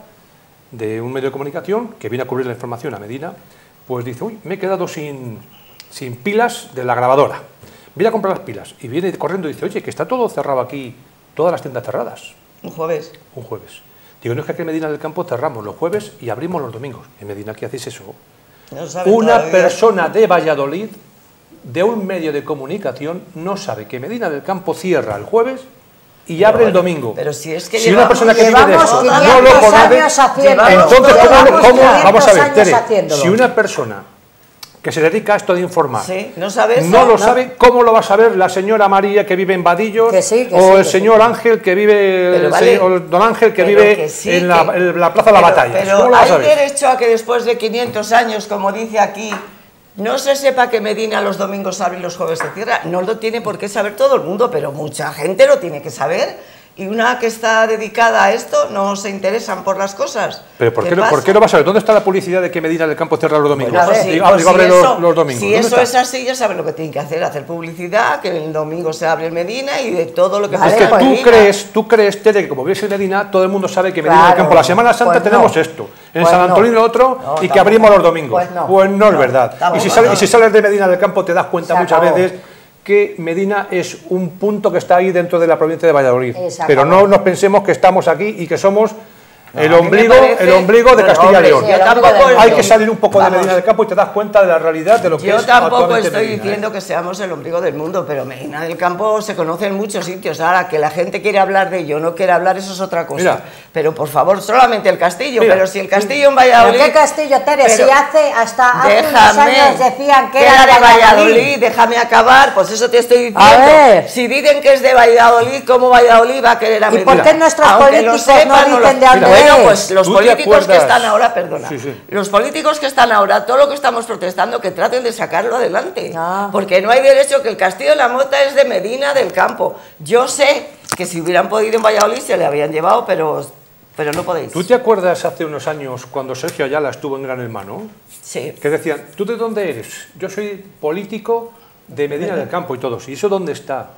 de un medio de comunicación que viene a cubrir la información a Medina, pues dice, uy, me he quedado sin, sin pilas de la grabadora. Viene a comprar las pilas y viene corriendo y dice, oye, que está todo cerrado aquí, todas las tiendas cerradas. Un jueves. Un jueves. Digo, no es que aquí en Medina del Campo cerramos los jueves y abrimos los domingos. En Medina, ¿qué hacéis eso? No sabe Una todavía. persona de Valladolid, de un medio de comunicación, no sabe que Medina del Campo cierra el jueves y pero abre bueno, el domingo. Pero si es que si una persona que vive de eso no lo conoce, entonces ¿cómo, cómo, vamos a ver, Tere, si una persona que se dedica a esto de informar sí, no, sabe eso, no lo no. sabe, ¿cómo lo va a saber la señora María que vive en Vadillos que sí, que o sí, el que señor sí. Ángel que vive pero vale, o el don Ángel que pero vive que sí, en, la, que, en la Plaza de la pero, Batalla? Pero ¿Cómo lo va a hay saber? derecho a que después de quinientos años, como dice aquí, no se sepa que Medina los domingos abre y los jueves se cierra. No lo tiene por qué saber todo el mundo, pero mucha gente lo tiene que saber. Y una que está dedicada a esto no se interesan por las cosas. ¿Pero por qué, qué, no, ¿por qué no vas a ver? ¿Dónde está la publicidad de que Medina del Campo cierra los domingos? Bueno, pues sí, digo, pues digo, si abre eso, los, los domingos. Si eso está? es así, ya saben lo que tienen que hacer, hacer publicidad, que el domingo se abre en Medina y de todo lo que vale, pasa es que en tú Medina. crees, tú crees, Tere, que como vives en Medina, todo el mundo sabe que Medina claro, del Campo, la Semana Santa pues tenemos no. esto, en pues San Antolín no. lo otro, no, y que tampoco. abrimos los domingos. Pues no, pues no, no es no, verdad. Y si, no. sales, y si sales de Medina del Campo te das cuenta se muchas acabó. veces que Medina es un punto que está ahí dentro de la provincia de Valladolid. Pero no nos pensemos que estamos aquí y que somos no, el, ombligo, parece, el ombligo de bueno, Castilla y León. Sí, hay que salir un poco Vamos. de Medina del Campo y te das cuenta de la realidad de lo que yo es Yo tampoco estoy Medina, diciendo ¿eh? que seamos el ombligo del mundo, pero Medina del Campo se conoce en muchos sitios. Ahora, que la gente quiere hablar de ello, no quiere hablar, eso es otra cosa. Mira, pero por favor, solamente el castillo. Mira, pero si el castillo en Valladolid... ¿Pero qué castillo, Tere? Si hace hasta hace déjame, unos años decían que, que era de Valladolid. Valladolid. Déjame acabar, pues eso te estoy diciendo. A ver. Si dicen que es de Valladolid, ¿cómo Valladolid va a querer a Medina? ¿Y por qué nuestros Aunque políticos sepan, no dicen no de dónde Bueno, es? pues los políticos que están ahora, perdona, sí, sí. los políticos que están ahora, todo lo que estamos protestando, que traten de sacarlo adelante, ah. porque no hay derecho que el Castillo de la Mota es de Medina del Campo. Yo sé que si hubieran podido en Valladolid se le habían llevado, pero, pero no podéis. ¿Tú te acuerdas hace unos años cuando Sergio Ayala estuvo en Gran Hermano? Sí. Que decían, ¿tú de dónde eres? Yo soy político de Medina del Campo y todos. ¿Y eso dónde está?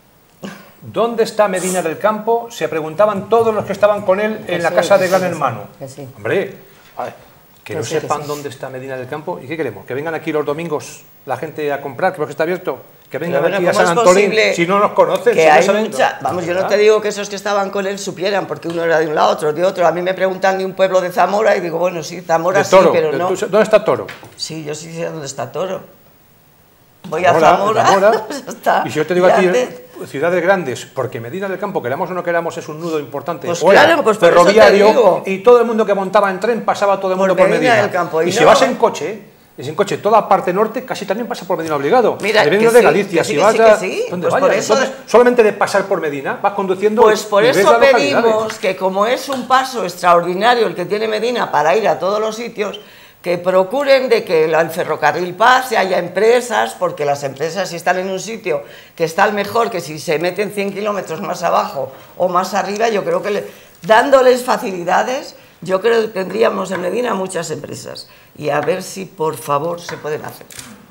¿Dónde está Medina del Campo? Se preguntaban todos los que estaban con él en que la sí, casa de sí, Gran que Hermano. Sí, que sí. Hombre, ay, que, que no sí, sepan que sí. dónde está Medina del Campo. ¿Y qué queremos? ¿Que vengan aquí los domingos la gente a comprar, que porque está abierto? ¿Que vengan bueno, aquí a San Antolín si no nos conocen? Que si hay no saben, mucha, vamos, yo no te digo que esos que estaban con él supieran, porque uno era de un lado, otro de otro. A mí me preguntan de un pueblo de Zamora y digo, bueno, sí, Zamora de Toro, sí, pero de, no. ¿Dónde está Toro? Sí, yo sí sé dónde está Toro. Voy Zamora, a Zamora, Zamora está, y si yo te digo y aquí, antes, ciudades grandes, porque Medina del Campo, queramos o no queramos, es un nudo importante, pues o claro, pues por ferroviario, eso te digo. y todo el mundo que montaba en tren pasaba todo el mundo por, por Medina. Medina del Campo, y, y no. si vas en coche, es en coche, toda la parte norte casi también pasa por Medina obligado. Mira, de que de sí, Galicia, que sí, si que vas sí, a, que sí. ¿dónde Pues vayas? por eso Entonces, solamente de pasar por Medina, vas conduciendo. Pues por y ves eso las pedimos localidades. que, como es un paso extraordinario el que tiene Medina para ir a todos los sitios, que procuren de que el ferrocarril pase, haya empresas, porque las empresas si están en un sitio que está mejor que si se meten cien kilómetros más abajo o más arriba, yo creo que le, dándoles facilidades, yo creo que tendríamos en Medina muchas empresas. Y a ver si por favor se pueden hacer.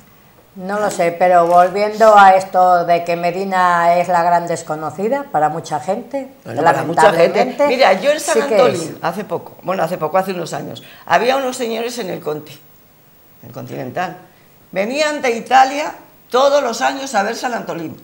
No lo sé, pero volviendo a esto de que Medina es la gran desconocida para mucha gente, bueno, para mucha gente. Mira, yo en San sí Antolín, hace poco, bueno, hace poco, hace unos años, había unos señores en el Conti, en el Continental, venían de Italia todos los años a ver San Antolín.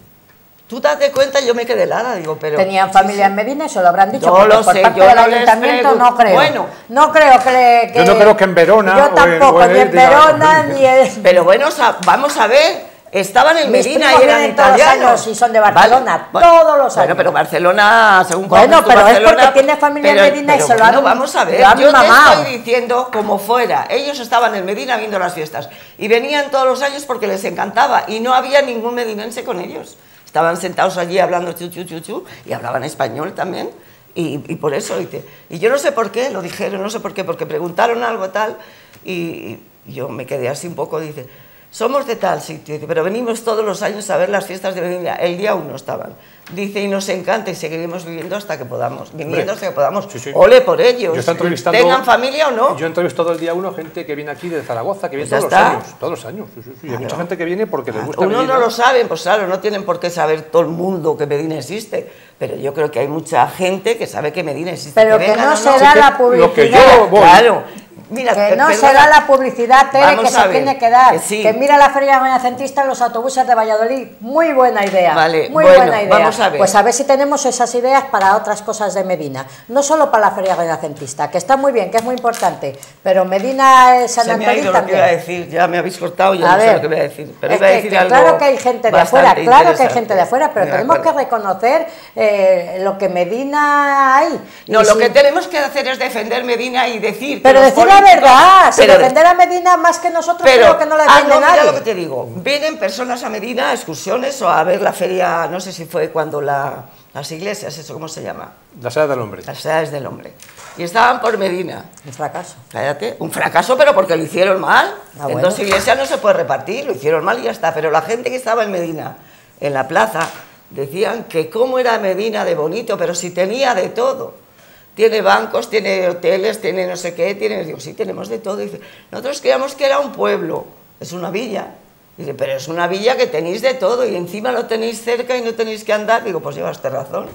Tú date cuenta, yo me quedé helada, digo, pero... ¿Tenían familia sí, sí. en Medina? Eso lo habrán dicho. No lo por sé, parte yo del no ayuntamiento les no creo. Bueno. No creo que, le, que... Yo no creo que en Verona... Yo tampoco, o en, o ni en Verona, ni en... Pero bueno, o sea, vamos a ver... Estaban en Mis Medina primos y eran vienen todos italianos. Los años y son de Barcelona, vale. todos los años. Bueno, pero Barcelona, según Bueno, pero Barcelona, es porque tiene familia pero, en Medina pero y se lo bueno, han vamos a ver, lo han yo mamado. te estoy diciendo como fuera. Ellos estaban en Medina viendo las fiestas y venían todos los años porque les encantaba y no había ningún medinense con ellos. Estaban sentados allí hablando chu, chu, chu, chu, y hablaban español también. Y, y por eso, y, te, y yo no sé por qué, lo dijeron, no sé por qué, porque preguntaron algo tal y, y yo me quedé así un poco, dice... Somos de tal sitio, pero venimos todos los años a ver las fiestas de Medina. El día uno estaban. Dice, y nos encanta y seguiremos viviendo hasta que podamos. Viniendo hasta que podamos. Sí, sí. Ole por ellos. Yo estoy entrevistando, tengan familia o no. Yo he entrevistado el día uno gente que viene aquí de Zaragoza, que viene pues todos está. los años. Todos los años. Sí, sí, sí. Claro. Hay mucha gente que viene porque les gusta Uno Medina. no lo saben, pues claro, no tienen por qué saber todo el mundo que Medina existe. Pero yo creo que hay mucha gente que sabe que Medina existe. Pero que, que vengan, no no se no. da Sí, la publicidad. Lo que yo voy. Claro. Mira, que no perdona. se da la publicidad, Tere, Vamos que se a ver, tiene que dar. que sí. Que mira la feria renacentista en los autobuses de Valladolid. Muy buena idea. Vale, muy bueno, buena idea. vamos a ver. Pues a ver si tenemos esas ideas para otras cosas de Medina. No solo para la feria renacentista, que está muy bien, que es muy importante. Pero Medina es San Se me ha Antolín ido lo que también. iba a decir, ya me habéis cortado, ya A no sé ver, lo que voy a decir. Pero es iba a que- decir que algo claro que hay gente de afuera, bastante claro que hay interesante. gente de afuera, pero De tenemos que acuerdo. reconocer eh, lo que Medina hay. No, Y lo si- que tenemos que hacer es defender Medina y decir... que Pero los decir la políticos- verdad, si Pero- defender a Medina más que nosotros, Pero, creo que no la ah, defiende no, nadie. mira lo que te digo. Vienen personas a Medina a excursiones o a ver la feria, no sé si fue cuando la, las iglesias, eso, ¿cómo se llama? Las edades del hombre. Las edades del hombre. Y estaban por Medina. Un fracaso. Cállate, un fracaso, pero porque lo hicieron mal. Ah, en bueno. dos iglesias no se puede repartir, lo hicieron mal y ya está. Pero la gente que estaba en Medina, en la plaza, decían que cómo era Medina de bonito, pero si tenía de todo. Tiene bancos, tiene hoteles, tiene no sé qué, tiene... Digo, sí, tenemos de todo. Dice, nosotros creíamos que era un pueblo, es una villa. Dice, pero es una villa que tenéis de todo y encima lo tenéis cerca y no tenéis que andar. Digo, pues llevaste razón.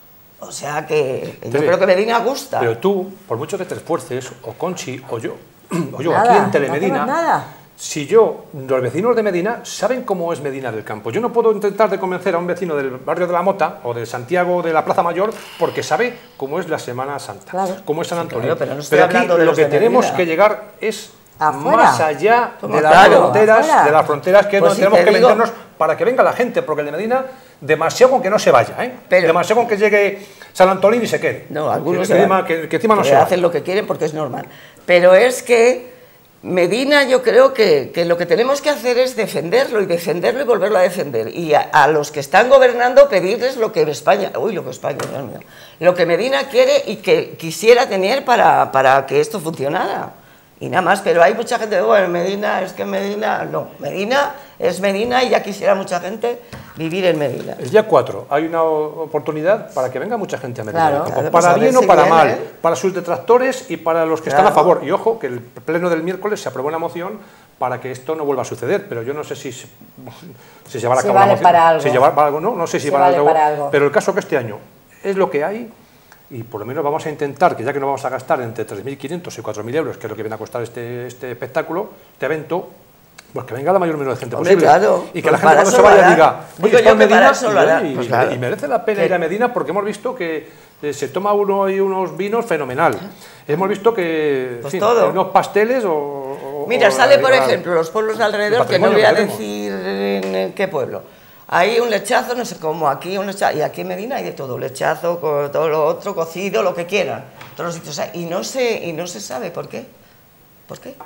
O sea que yo Sí. creo que Medina gusta. Pero tú, por mucho que te esfuerces, o Conchi, o yo, o yo Nada, aquí en no Telemedina, hacemos nada. si yo, los vecinos de Medina, saben cómo es Medina del Campo. Yo no puedo intentar de convencer a un vecino del barrio de la Mota, o de Santiago de la Plaza Mayor, porque sabe cómo es la Semana Santa, Claro. cómo es San Sí, Antonio. claro, pero no estoy aquí hablando de lo los que de tenemos Medina. que llegar es Afuera. más allá Como de las claro, fronteras, afuera. de las fronteras que es Pues donde si tenemos te que digo- vendernos para que venga la gente, porque el de Medina, demasiado con que no se vaya, ¿eh? Pero- demasiado con que llegue San Antolín y se quede. No, algunos que, se encima, van. que, que encima no Que se vaya. hacen lo que quieren porque es normal. Pero es que Medina, yo creo que, que lo que tenemos que hacer es defenderlo y defenderlo y volverlo a defender. Y a, a los que están gobernando pedirles lo que España, uy, lo que España, Dios mío, lo que Medina quiere y que quisiera tener para, para que esto funcionara. Y nada más, pero hay mucha gente, bueno, Medina, es que Medina, no, Medina es Medina y ya quisiera mucha gente vivir en Medina. El día cuatro hay una o- oportunidad para que venga mucha gente a Medina Claro. del Campo, Claro, pues para a ver bien o si para viene, mal, ¿eh? para sus detractores y para los que Claro. están a favor. Y ojo, que el pleno del miércoles se aprobó una moción para que esto no vuelva a suceder, pero yo no sé si se, si se llevará a Si cabo vale la moción. para algo. Si llevar para algo, no, no sé si, Si para, vale algo, para algo. pero el caso que este año es lo que hay. Y por lo menos vamos a intentar, que ya que no vamos a gastar entre tres mil quinientos y cuatro mil euros, que es lo que viene a costar este, este espectáculo, este evento, pues que venga la mayor número de gente Hombre, posible. claro, Y que pues la gente para cuando eso se lo vaya hará. diga, Digo oye, está yo en que para Medina, eso lo y- hará. y, Pues y- claro. y merece la pena Que- ir a Medina porque hemos visto que eh, se toma uno y unos vinos fenomenal. Hemos visto que en Pues fin, todo. unos pasteles o... o- Mira, o- sale por o- ejemplo los pueblos de alrededor, el que no patrimonio voy a que tenemos. decir en en qué pueblo. Hay un lechazo, no sé cómo, aquí un lechazo, y aquí en Medina hay de todo, lechazo, con todo lo otro, cocido, lo que quieran, todos los sitios hay, y no se, y no se sabe por qué. ¿Por qué?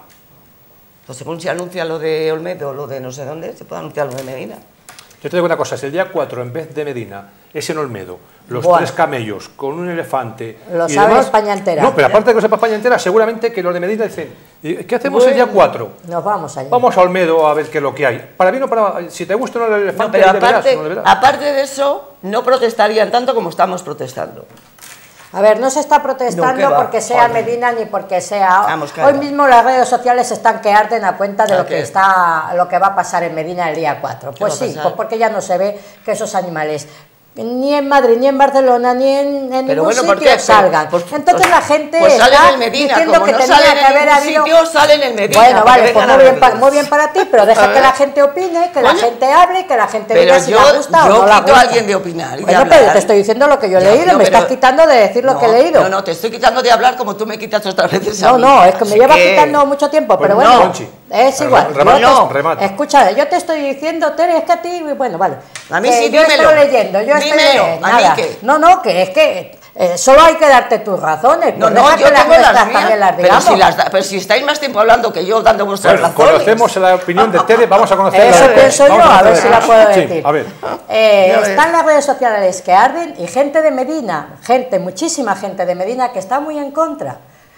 Pues según se anuncia lo de Olmedo o lo de no sé dónde, se puede anunciar lo de Medina. Yo te digo una cosa, si el día cuatro en vez de Medina es en Olmedo, los Buah. tres camellos con un elefante... Lo y sabe demás- España entera. No, pero aparte de que lo sepa España entera, seguramente que los de Medina dicen, "¿Y ¿qué hacemos el día Bueno. cuatro? Nos vamos allí. Vamos a Olmedo a ver qué es lo que hay. Para bien o para... Si te gusta o no el elefante, No, pero ahí le verás, aparte, no le verás. aparte de eso, no protestarían tanto como estamos protestando. A ver, no se está No, protestando ¿qué va? porque sea Joder. Medina ni porque sea... Vamos, Hoy calla. mismo las redes sociales están que arden a cuenta de ¿A lo qué? que está, lo que va a pasar en Medina el día cuatro. ¿Qué Pues va a sí, pasar? pues porque ya no se ve que esos animales... ni en Madrid, ni en Barcelona, ni en, en ningún bueno, sitio salgan. Pues, Entonces pues, la gente pues está en Medina, diciendo como que no tenía que haber habido... Sitio, salen en Medina. Bueno, vale, pues muy bien, para, muy bien para ti, pero deja que la gente opine, que la Oye, gente hable, que la gente diga si le gusta o no le gusta. Yo quito a alguien de opinar. Bueno, pero yo te estoy diciendo lo que yo he ya, leído, no, me pero, estás quitando de decir lo no, que he leído. No, no, te estoy quitando de hablar como tú me quitas otras veces a No, mí. no, es que me llevas que... quitando mucho tiempo, pues pero bueno, no, es igual. Remate, no, remate. Escucha, yo te estoy diciendo, Tere, es que a ti, bueno, vale. A mí que sí, yo dímelo. estoy leyendo, yo estoy dímelo, leyendo. ¿a Nada. mí qué? No, no, que es que eh, solo hay que darte tus razones. No, pues no, yo que tengo las las mías, también las pero, digamos. si las, pero si estáis más tiempo hablando que yo dando vuestras bueno, razones. Conocemos la opinión de Tere, vamos a conocer Eso la pienso yo, a, a ver si la puedo sí, decir. A ver. Eh, están las redes sociales que arden y gente de Medina, gente, muchísima gente de Medina que está muy en contra.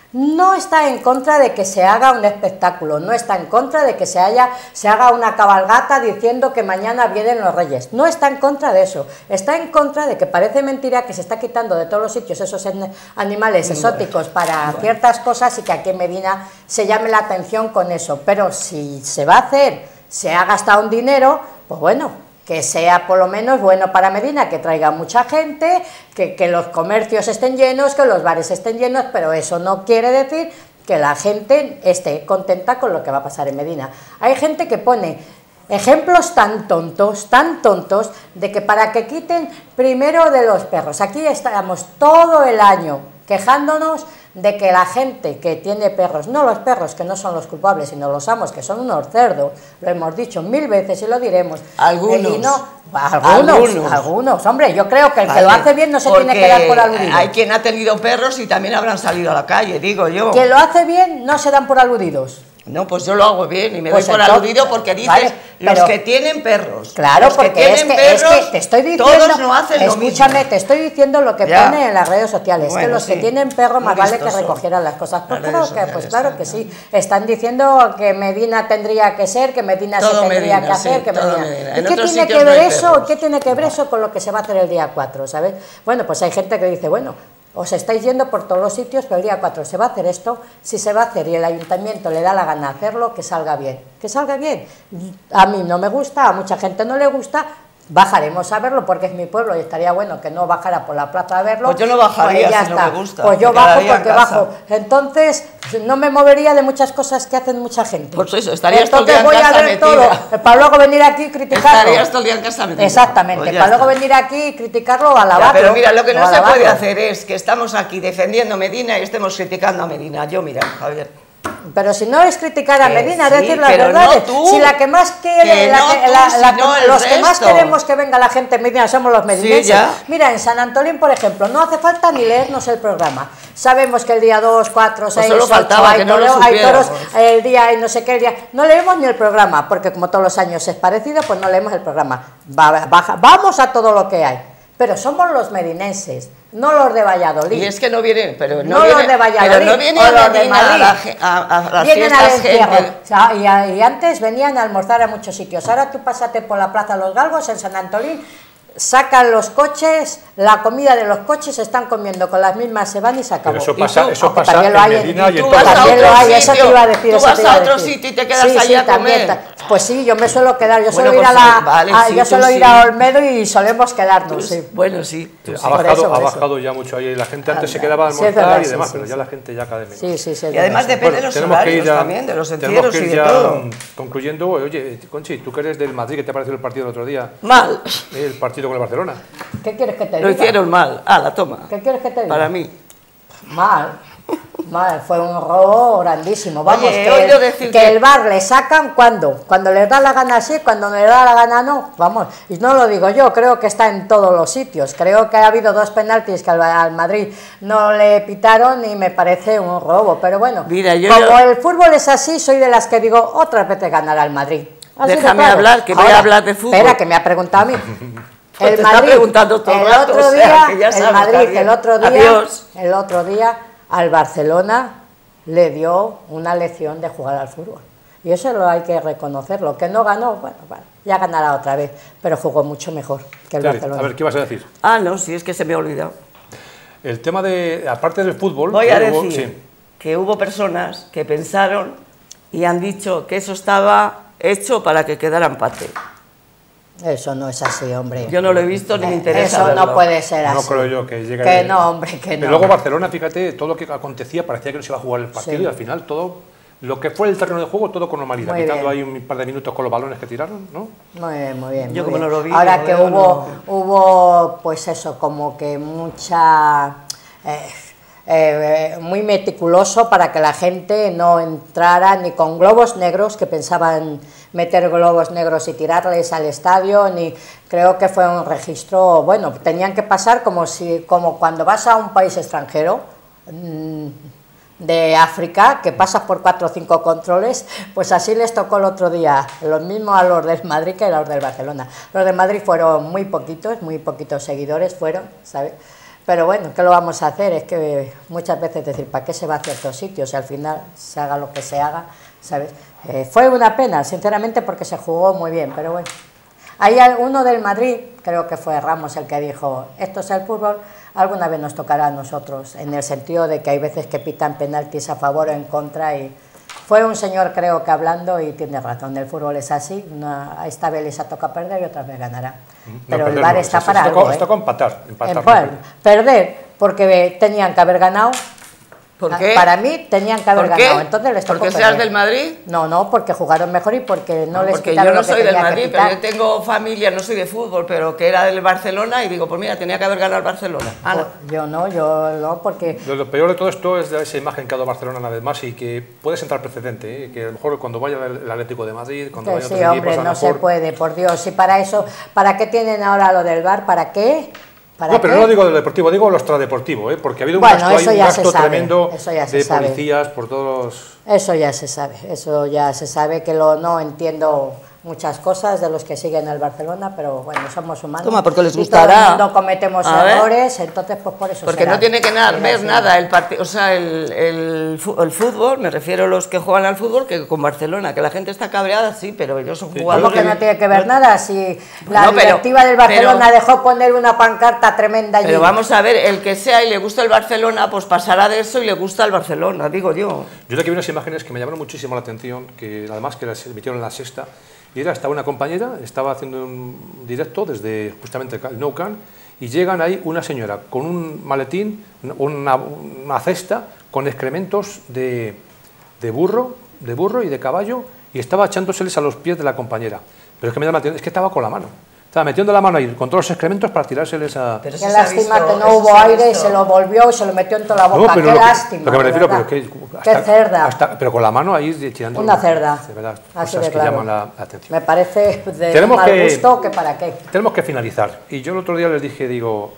No está en contra de que se haga un espectáculo, no está en contra de que se, haya, se haga una cabalgata diciendo que mañana vienen los reyes, no está en contra de eso, está en contra de que parece mentira que se está quitando de todos los sitios esos animales exóticos para ciertas cosas y que aquí en Medina se llame la atención con eso, pero si se va a hacer, se ha gastado un dinero, pues bueno, que sea por lo menos bueno para Medina, que traiga mucha gente, que, que los comercios estén llenos, que los bares estén llenos, pero eso no quiere decir que la gente esté contenta con lo que va a pasar en Medina. Hay gente que pone ejemplos tan tontos, tan tontos, de que para que quiten primero de los perros. Aquí estamos todo el año quejándonos de que la gente que tiene perros, no los perros que no son los culpables, sino los amos que son unos cerdos, lo hemos dicho mil veces y lo diremos. Algunos. Y no, algunos, algunos, algunos, hombre, yo creo que el vale, que lo hace bien no se tiene que dar por aludido. Hay quien ha tenido perros y también habrán salido a la calle, digo yo. Quien lo hace bien no se dan por aludidos. No, pues yo lo hago bien y me pues doy por entonces, aludido porque dices vale, los que tienen perros. Claro, los porque que tienen es, que, perros, es que te estoy diciendo, todos no hacen lo escúchame, mismo. te estoy diciendo lo que ya. Pone en las redes sociales, bueno, que los sí. que tienen perros más vale que recogieran las cosas. Pues, claro que, pues claro que sí, están diciendo que Medina tendría que ser, que Medina todo se tendría Medina, que hacer, sí, que Medina. Medina. ¿Y qué tiene que ver eso? ¿Qué tiene que ver eso con lo que se va a hacer el día cuatro, sabes? Bueno, pues hay gente que dice, bueno, os estáis yendo por todos los sitios, pero el día cuatro se va a hacer esto, si se va a hacer y el ayuntamiento le da la gana hacerlo, que salga bien, que salga bien. A mí no me gusta, a mucha gente no le gusta, bajaremos a verlo porque es mi pueblo y estaría bueno que no bajara por la plaza a verlo. Pues yo no bajaría pues si no me gusta. Pues yo bajo porque bajo. Entonces no me movería de muchas cosas que hacen mucha gente. Pues eso, estarías todo el día en voy casa a ver metida. Todo, para luego venir aquí y criticarlo. Estarías todo el día en casa metida. Exactamente, pues para luego venir aquí y criticarlo o alabarlo. Ya, pero mira, lo que no se puede hacer es que estamos aquí defendiendo a Medina y estemos criticando a Medina. Yo, mira, Javier. Pero si no es criticar a Medina, sí, es decir las verdades. No si la que más quiere, que la no que, tú, la, la, sino los el que resto. más queremos que venga la gente en Medina somos los medinenses. Sí, mira, en San Antolín, por ejemplo, no hace falta ni leernos el programa. Sabemos que el día dos, cuatro, seis, pues ocho, faltaba, hay, que no toreo, lo hay toros, el día y no sé qué, el día. No leemos ni el programa, porque como todos los años es parecido, pues no leemos el programa. Va, baja, vamos a todo lo que hay. Pero somos los medinenses, no los de Valladolid. Y es que no vienen, pero no, no vienen, los de Valladolid, pero no vienen o a los de Medina Madrid. A, la, a, a las vienen fiestas al encierro. gente. O sea, y, a, y antes venían a almorzar a muchos sitios. Ahora tú pásate por la Plaza Los Galgos en San Antolín, sacan los coches, la comida de los coches se están comiendo con las mismas, se van y se acabó. Pero eso pasa, tú, eso pasa también en lo hay, Medina y, y en todo. También lo hay, eso te iba a decir. Tú eso vas te iba a a otro decir. sitio y te quedas sí, allí sí, a comer. También, pues sí, yo me suelo quedar, yo bueno, suelo ir pues, a la, vale, a, sí, yo suelo sí. ir a Olmedo y solemos quedarnos. Pues, sí. Bueno, sí. Sí, sí. ha bajado, eso, ha bajado ya mucho ahí. La gente antes Anda. se quedaba a almorzar sí, verdad, y demás, sí, pero sí, ya sí. la gente ya cada vez menos. Sí, sí, sí, y además depende bueno, de los tenemos horarios que ir ya, también, de los tenemos encierros que ir y de ya todo. concluyendo. Oye, Conchi, tú que eres del Madrid, ¿qué te pareció el partido del otro día? Mal. El partido con el Barcelona. ¿Qué quieres que te diga? Lo hicieron mal. Ah, la toma. ¿Qué quieres que te diga? Para mí. Mal, mal, fue un robo grandísimo. Vamos, Oye, que, el, decir que que... el bar le sacan cuando, cuando les da la gana sí, cuando no les da la gana no, vamos, y no lo digo yo, creo que está en todos los sitios, creo que ha habido dos penaltis que al, al Madrid no le pitaron y me parece un robo, pero bueno, Mira, yo como yo... el fútbol es así, soy de las que digo, otras veces ganará el Madrid. Así Déjame claro. hablar, que voy Ahora, a hablar de fútbol. Espera, que me ha preguntado a mí. Pues el te Madrid, está preguntando todo el el rato, otro o sea, día, que ya el sabes, Madrid, Javier. el otro día, Adiós. el otro día al Barcelona le dio una lección de jugar al fútbol. Y eso lo hay que reconocerlo. Que no ganó, bueno, bueno, ya ganará otra vez, pero jugó mucho mejor que el Tere, Barcelona. a ver, ¿qué vas a decir? Ah, no, sí, es que se me ha olvidado. El tema de, aparte del fútbol... Voy a luego, decir sí. que hubo personas que pensaron y han dicho que eso estaba hecho para que quedara empate. Eso no es así, hombre. Yo no lo he visto ni me interesa Eso verlo. no puede ser así. No creo yo que llegue... Que no, hombre, que no. Pero luego Barcelona, fíjate, todo lo que acontecía parecía que no se iba a jugar el partido Sí. y al final todo, lo que fue el terreno de juego, todo con normalidad. Muy Quitando bien. ahí un par de minutos con los balones que tiraron, ¿no? Muy bien, muy bien. Yo muy como bien. no lo vi, Ahora no que veo, hubo, no. hubo, pues eso, como que mucha... Eh, eh, muy meticuloso para que la gente no entrara ni con globos negros, que pensaban meter globos negros y tirarles al estadio, ni creo que fue un registro, bueno, tenían que pasar como si, como cuando vas a un país extranjero mmm, de África, que pasas por cuatro o cinco controles, pues así les tocó el otro día, lo mismo a los del Madrid que a los del Barcelona. Los del Madrid fueron muy poquitos, muy poquitos seguidores fueron, ¿sabes? Pero bueno, ¿qué lo vamos a hacer? Es que muchas veces decir, ¿para qué se va a ciertos sitios? Si al final se haga lo que se haga, ¿sabes? Eh, fue una pena, sinceramente, porque se jugó muy bien, pero bueno. Hay uno del Madrid, creo que fue Ramos el que dijo, esto es el fútbol, alguna vez nos tocará a nosotros, en el sentido de que hay veces que pitan penaltis a favor o en contra y... Fue un señor, creo que hablando, y tiene razón, el fútbol es así, una, esta vez les ha tocado perder y otra vez ganará. Pero no, el V A R no, está para algo, Esto con empatar, empatar. Eh, bueno, perder, porque tenían que haber ganado. ¿Por qué? Para mí tenían que haber ¿Por qué? ganado, entonces les tocó ¿Porque perder. seas del Madrid? No, no, porque jugaron mejor y porque no, no les porque quitaron yo no lo que soy del tenía Madrid, que pero quitar. yo tengo familia, no soy de fútbol, pero que era del Barcelona y digo, pues mira, tenía que haber ganado el Barcelona. Pues yo no, yo no, porque... Lo, lo peor de todo esto es de esa imagen que ha dado Barcelona una vez más y que puede sentar precedente, ¿eh? Que a lo mejor cuando vaya el, el Atlético de Madrid, cuando Que vaya sí, otros hombre, equipos, a lo no se mejor... puede, por Dios. Y para eso, ¿para qué tienen ahora lo del V A R? ¿Para qué? ¿Para No, pero qué? no digo del deportivo, digo lo extradeportivo, ¿eh? Porque ha habido un Bueno, gasto, hay eso un ya gasto se sabe, tremendo eso ya se de sabe. policías por todos los... Eso ya se sabe, eso ya se sabe, que lo no entiendo muchas cosas de los que siguen al Barcelona, pero bueno, somos humanos. Toma, porque les y gustará. todo el mundo cometemos A ver. errores, entonces pues por eso Porque será. no tiene que na- Sí, ver sí. nada el partido, o sea, el, el, fu- el fútbol, me refiero a los que juegan al fútbol, que con Barcelona, que la gente está cabreada, sí, pero ellos son ¿Cómo jugadores. que no tiene que ver nada? Si la No, pero- directiva del Barcelona pero- dejó poner una pancarta tremenda allí. Pero vamos a ver, el que sea y le gusta el Barcelona, pues pasará de eso y le gusta el Barcelona, digo yo. Yo de aquí vi unas imágenes que me llamaron muchísimo la atención, que además que las emitieron en La Sexta, y era, estaba una compañera, estaba haciendo un directo desde justamente el Nou Camp, y llegan ahí una señora con un maletín, una, una cesta con excrementos de, de burro, de burro y de caballo, y estaba echándoseles a los pies de la compañera. Pero es que me llama la atención, es que estaba con la mano. Estaba metiendo la mano ahí con todos los excrementos para tirárseles a... Pero Qué eso se ha lástima visto, que no eso hubo se ha aire y visto. se lo volvió y se lo metió en toda la No, boca. pero Qué lo que- lástima. lo que me de refiero, verdad. pero que Qué hasta- cerda. hasta- pero con la mano ahí tirando... Una cerda. De verdad, Así cosas de que claro. llaman la, la atención. Me parece de Tenemos mal que- gusto que para qué. Tenemos que finalizar. Y yo el otro día les dije, digo,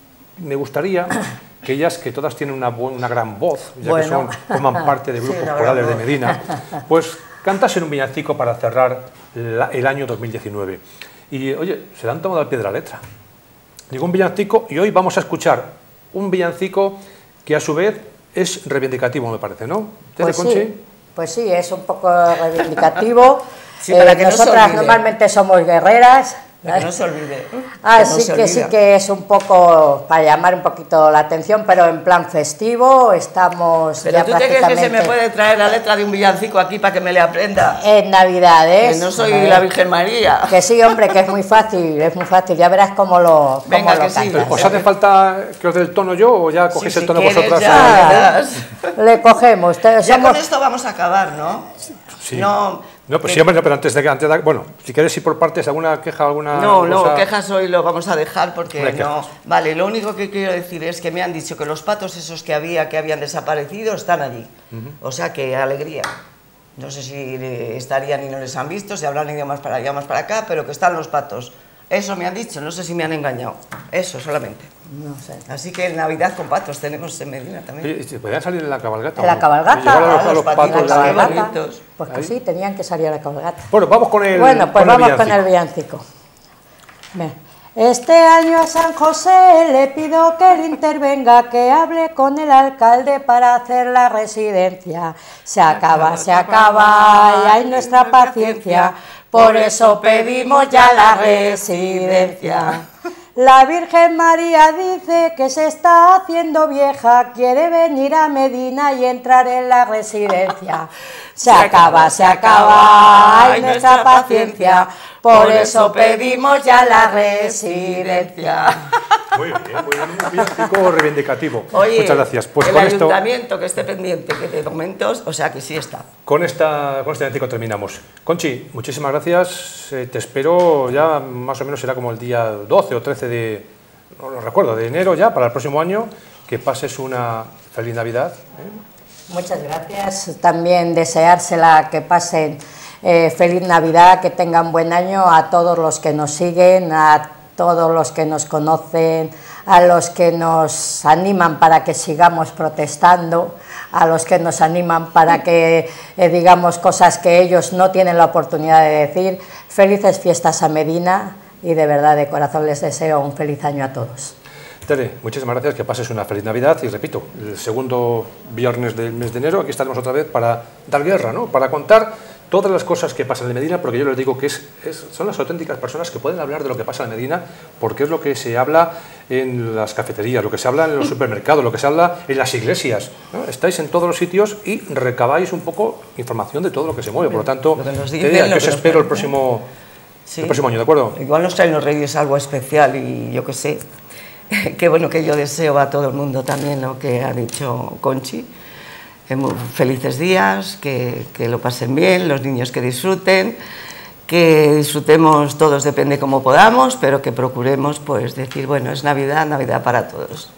me gustaría que ellas, que todas tienen una, bu- una gran voz, ya Bueno. que son, forman parte de Sí, grupos una gran corales de voz. Medina, pues cantasen un villancico para cerrar la- el año dos mil diecinueve. Y oye, se le han tomado al pie de la letra. Digo un villancico y hoy vamos a escuchar un villancico que a su vez es reivindicativo, me parece, ¿no? ¿Te Pues Conchi? sí, pues sí, es un poco reivindicativo. Sí, para Eh, que no se nosotras olvide. normalmente somos guerreras. Para que no se olvide. Ah, Que no sí se que sí olvida. que es un poco para llamar un poquito la atención, pero en plan festivo estamos Pero ya tú te crees que se me prácticamente puede traer la letra de un villancico aquí para que me le aprenda. en Navidades. Que no soy Eh, la Virgen María. Que sí, hombre, que es muy fácil, es muy fácil. Ya verás cómo lo, cómo Venga, lo que sí. cantas. ¿Os hace falta que os dé el tono yo o ya cogéis Sí, el si tono quieres, vosotras? ya, eh? verás. Le cogemos. te- Ya somos- con esto vamos a acabar, ¿no? Sí. No, No, pues que- sí, hombre, no, pero antes de que... Antes de, bueno, si quieres ir por partes, ¿alguna queja, alguna No, no, cosa? quejas hoy lo vamos a dejar porque No hay no. quejas. Vale, lo único que quiero decir es que me han dicho que los patos esos que había, que habían desaparecido, están allí. O sea que alegría. No sé si eh, estarían y no les han visto, si hablan idiomas para allá, más para acá, pero que están los patos. Eso me han dicho, no sé si me han engañado. Eso solamente. No sé. Así que Navidad con patos tenemos en Medina también. Oye, ¿se podían salir en la cabalgata? En la o no? cabalgata, Y llevar a los, ah, a los los patos patines, La de- qué cabalgata. bonitos. Pues que Ahí. sí, tenían que salir a la cabalgata. Bueno, vamos con el Bueno, pues con el vamos con el villancico. villancico. Ve. Este año a San José le pido que él intervenga, que hable con el alcalde para hacer la residencia. Se acaba, se acaba, y hay nuestra paciencia, por eso pedimos ya la residencia. La Virgen María dice que se está haciendo vieja, quiere venir a Medina y entrar en la residencia. Se acaba, se acaba, ay, nuestra paciencia, por eso pedimos ya la residencia. Muy bien, muy bien, un villancico reivindicativo. Oye, muchas gracias. Pues el con ayuntamiento esto, que esté pendiente, que de momentos, o sea que sí está. Con, esta, con este villancico terminamos. Conchi, muchísimas gracias. Eh, te espero ya, más o menos será como el día doce o trece de, no lo recuerdo, de enero ya, para el próximo año. Que pases una feliz Navidad. ¿eh? Muchas gracias. También deseársela que pasen eh, feliz Navidad, que tengan buen año a todos los que nos siguen, a todos los que nos conocen, a los que nos animan para que sigamos protestando, a los que nos animan para que eh, digamos cosas que ellos no tienen la oportunidad de decir. Felices fiestas a Medina y de verdad de corazón les deseo un feliz año a todos. Tere, muchísimas gracias, que pases una feliz Navidad y repito, el segundo viernes del mes de enero aquí estaremos otra vez para dar guerra, ¿no? Para contar todas las cosas que pasan en Medina, porque yo les digo que es, es, son las auténticas personas que pueden hablar de lo que pasa en Medina, porque es lo que se habla en las cafeterías, lo que se habla en los supermercados, lo que se habla en las iglesias, ¿no? Estáis en todos los sitios y recabáis un poco información de todo lo que se mueve, por lo tanto, lo que nos dicen, dicen, que os espero el próximo, sí. el próximo año, ¿de acuerdo? Igual nos traen los Reyes algo especial y yo qué sé, qué bueno que yo deseo a todo el mundo también lo que ha dicho Conchi. Felices días, que, que lo pasen bien, los niños que disfruten, que disfrutemos todos, depende cómo podamos, pero que procuremos pues decir, bueno, es Navidad, Navidad para todos.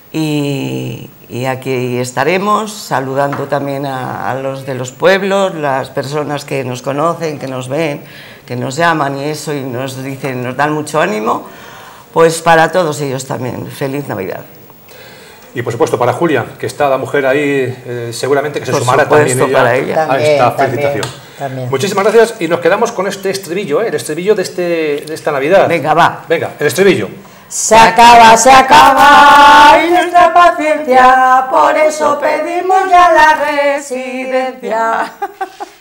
Y, y aquí estaremos saludando también a, a los de los pueblos, las personas que nos conocen, que nos ven, que nos llaman y eso, y nos dicen, nos dan mucho ánimo, pues para todos ellos también, feliz Navidad. Y por supuesto para Julia, que está la mujer ahí, eh, seguramente que se por sumará supuesto, también ella, para ella. a esta También, felicitación. también, también. Muchísimas gracias y nos quedamos con este estribillo, ¿eh? El estribillo de, este, de esta Navidad. Venga, va. Venga, el estribillo. Se acaba, se acaba y nuestra paciencia, por eso pedimos ya la residencia.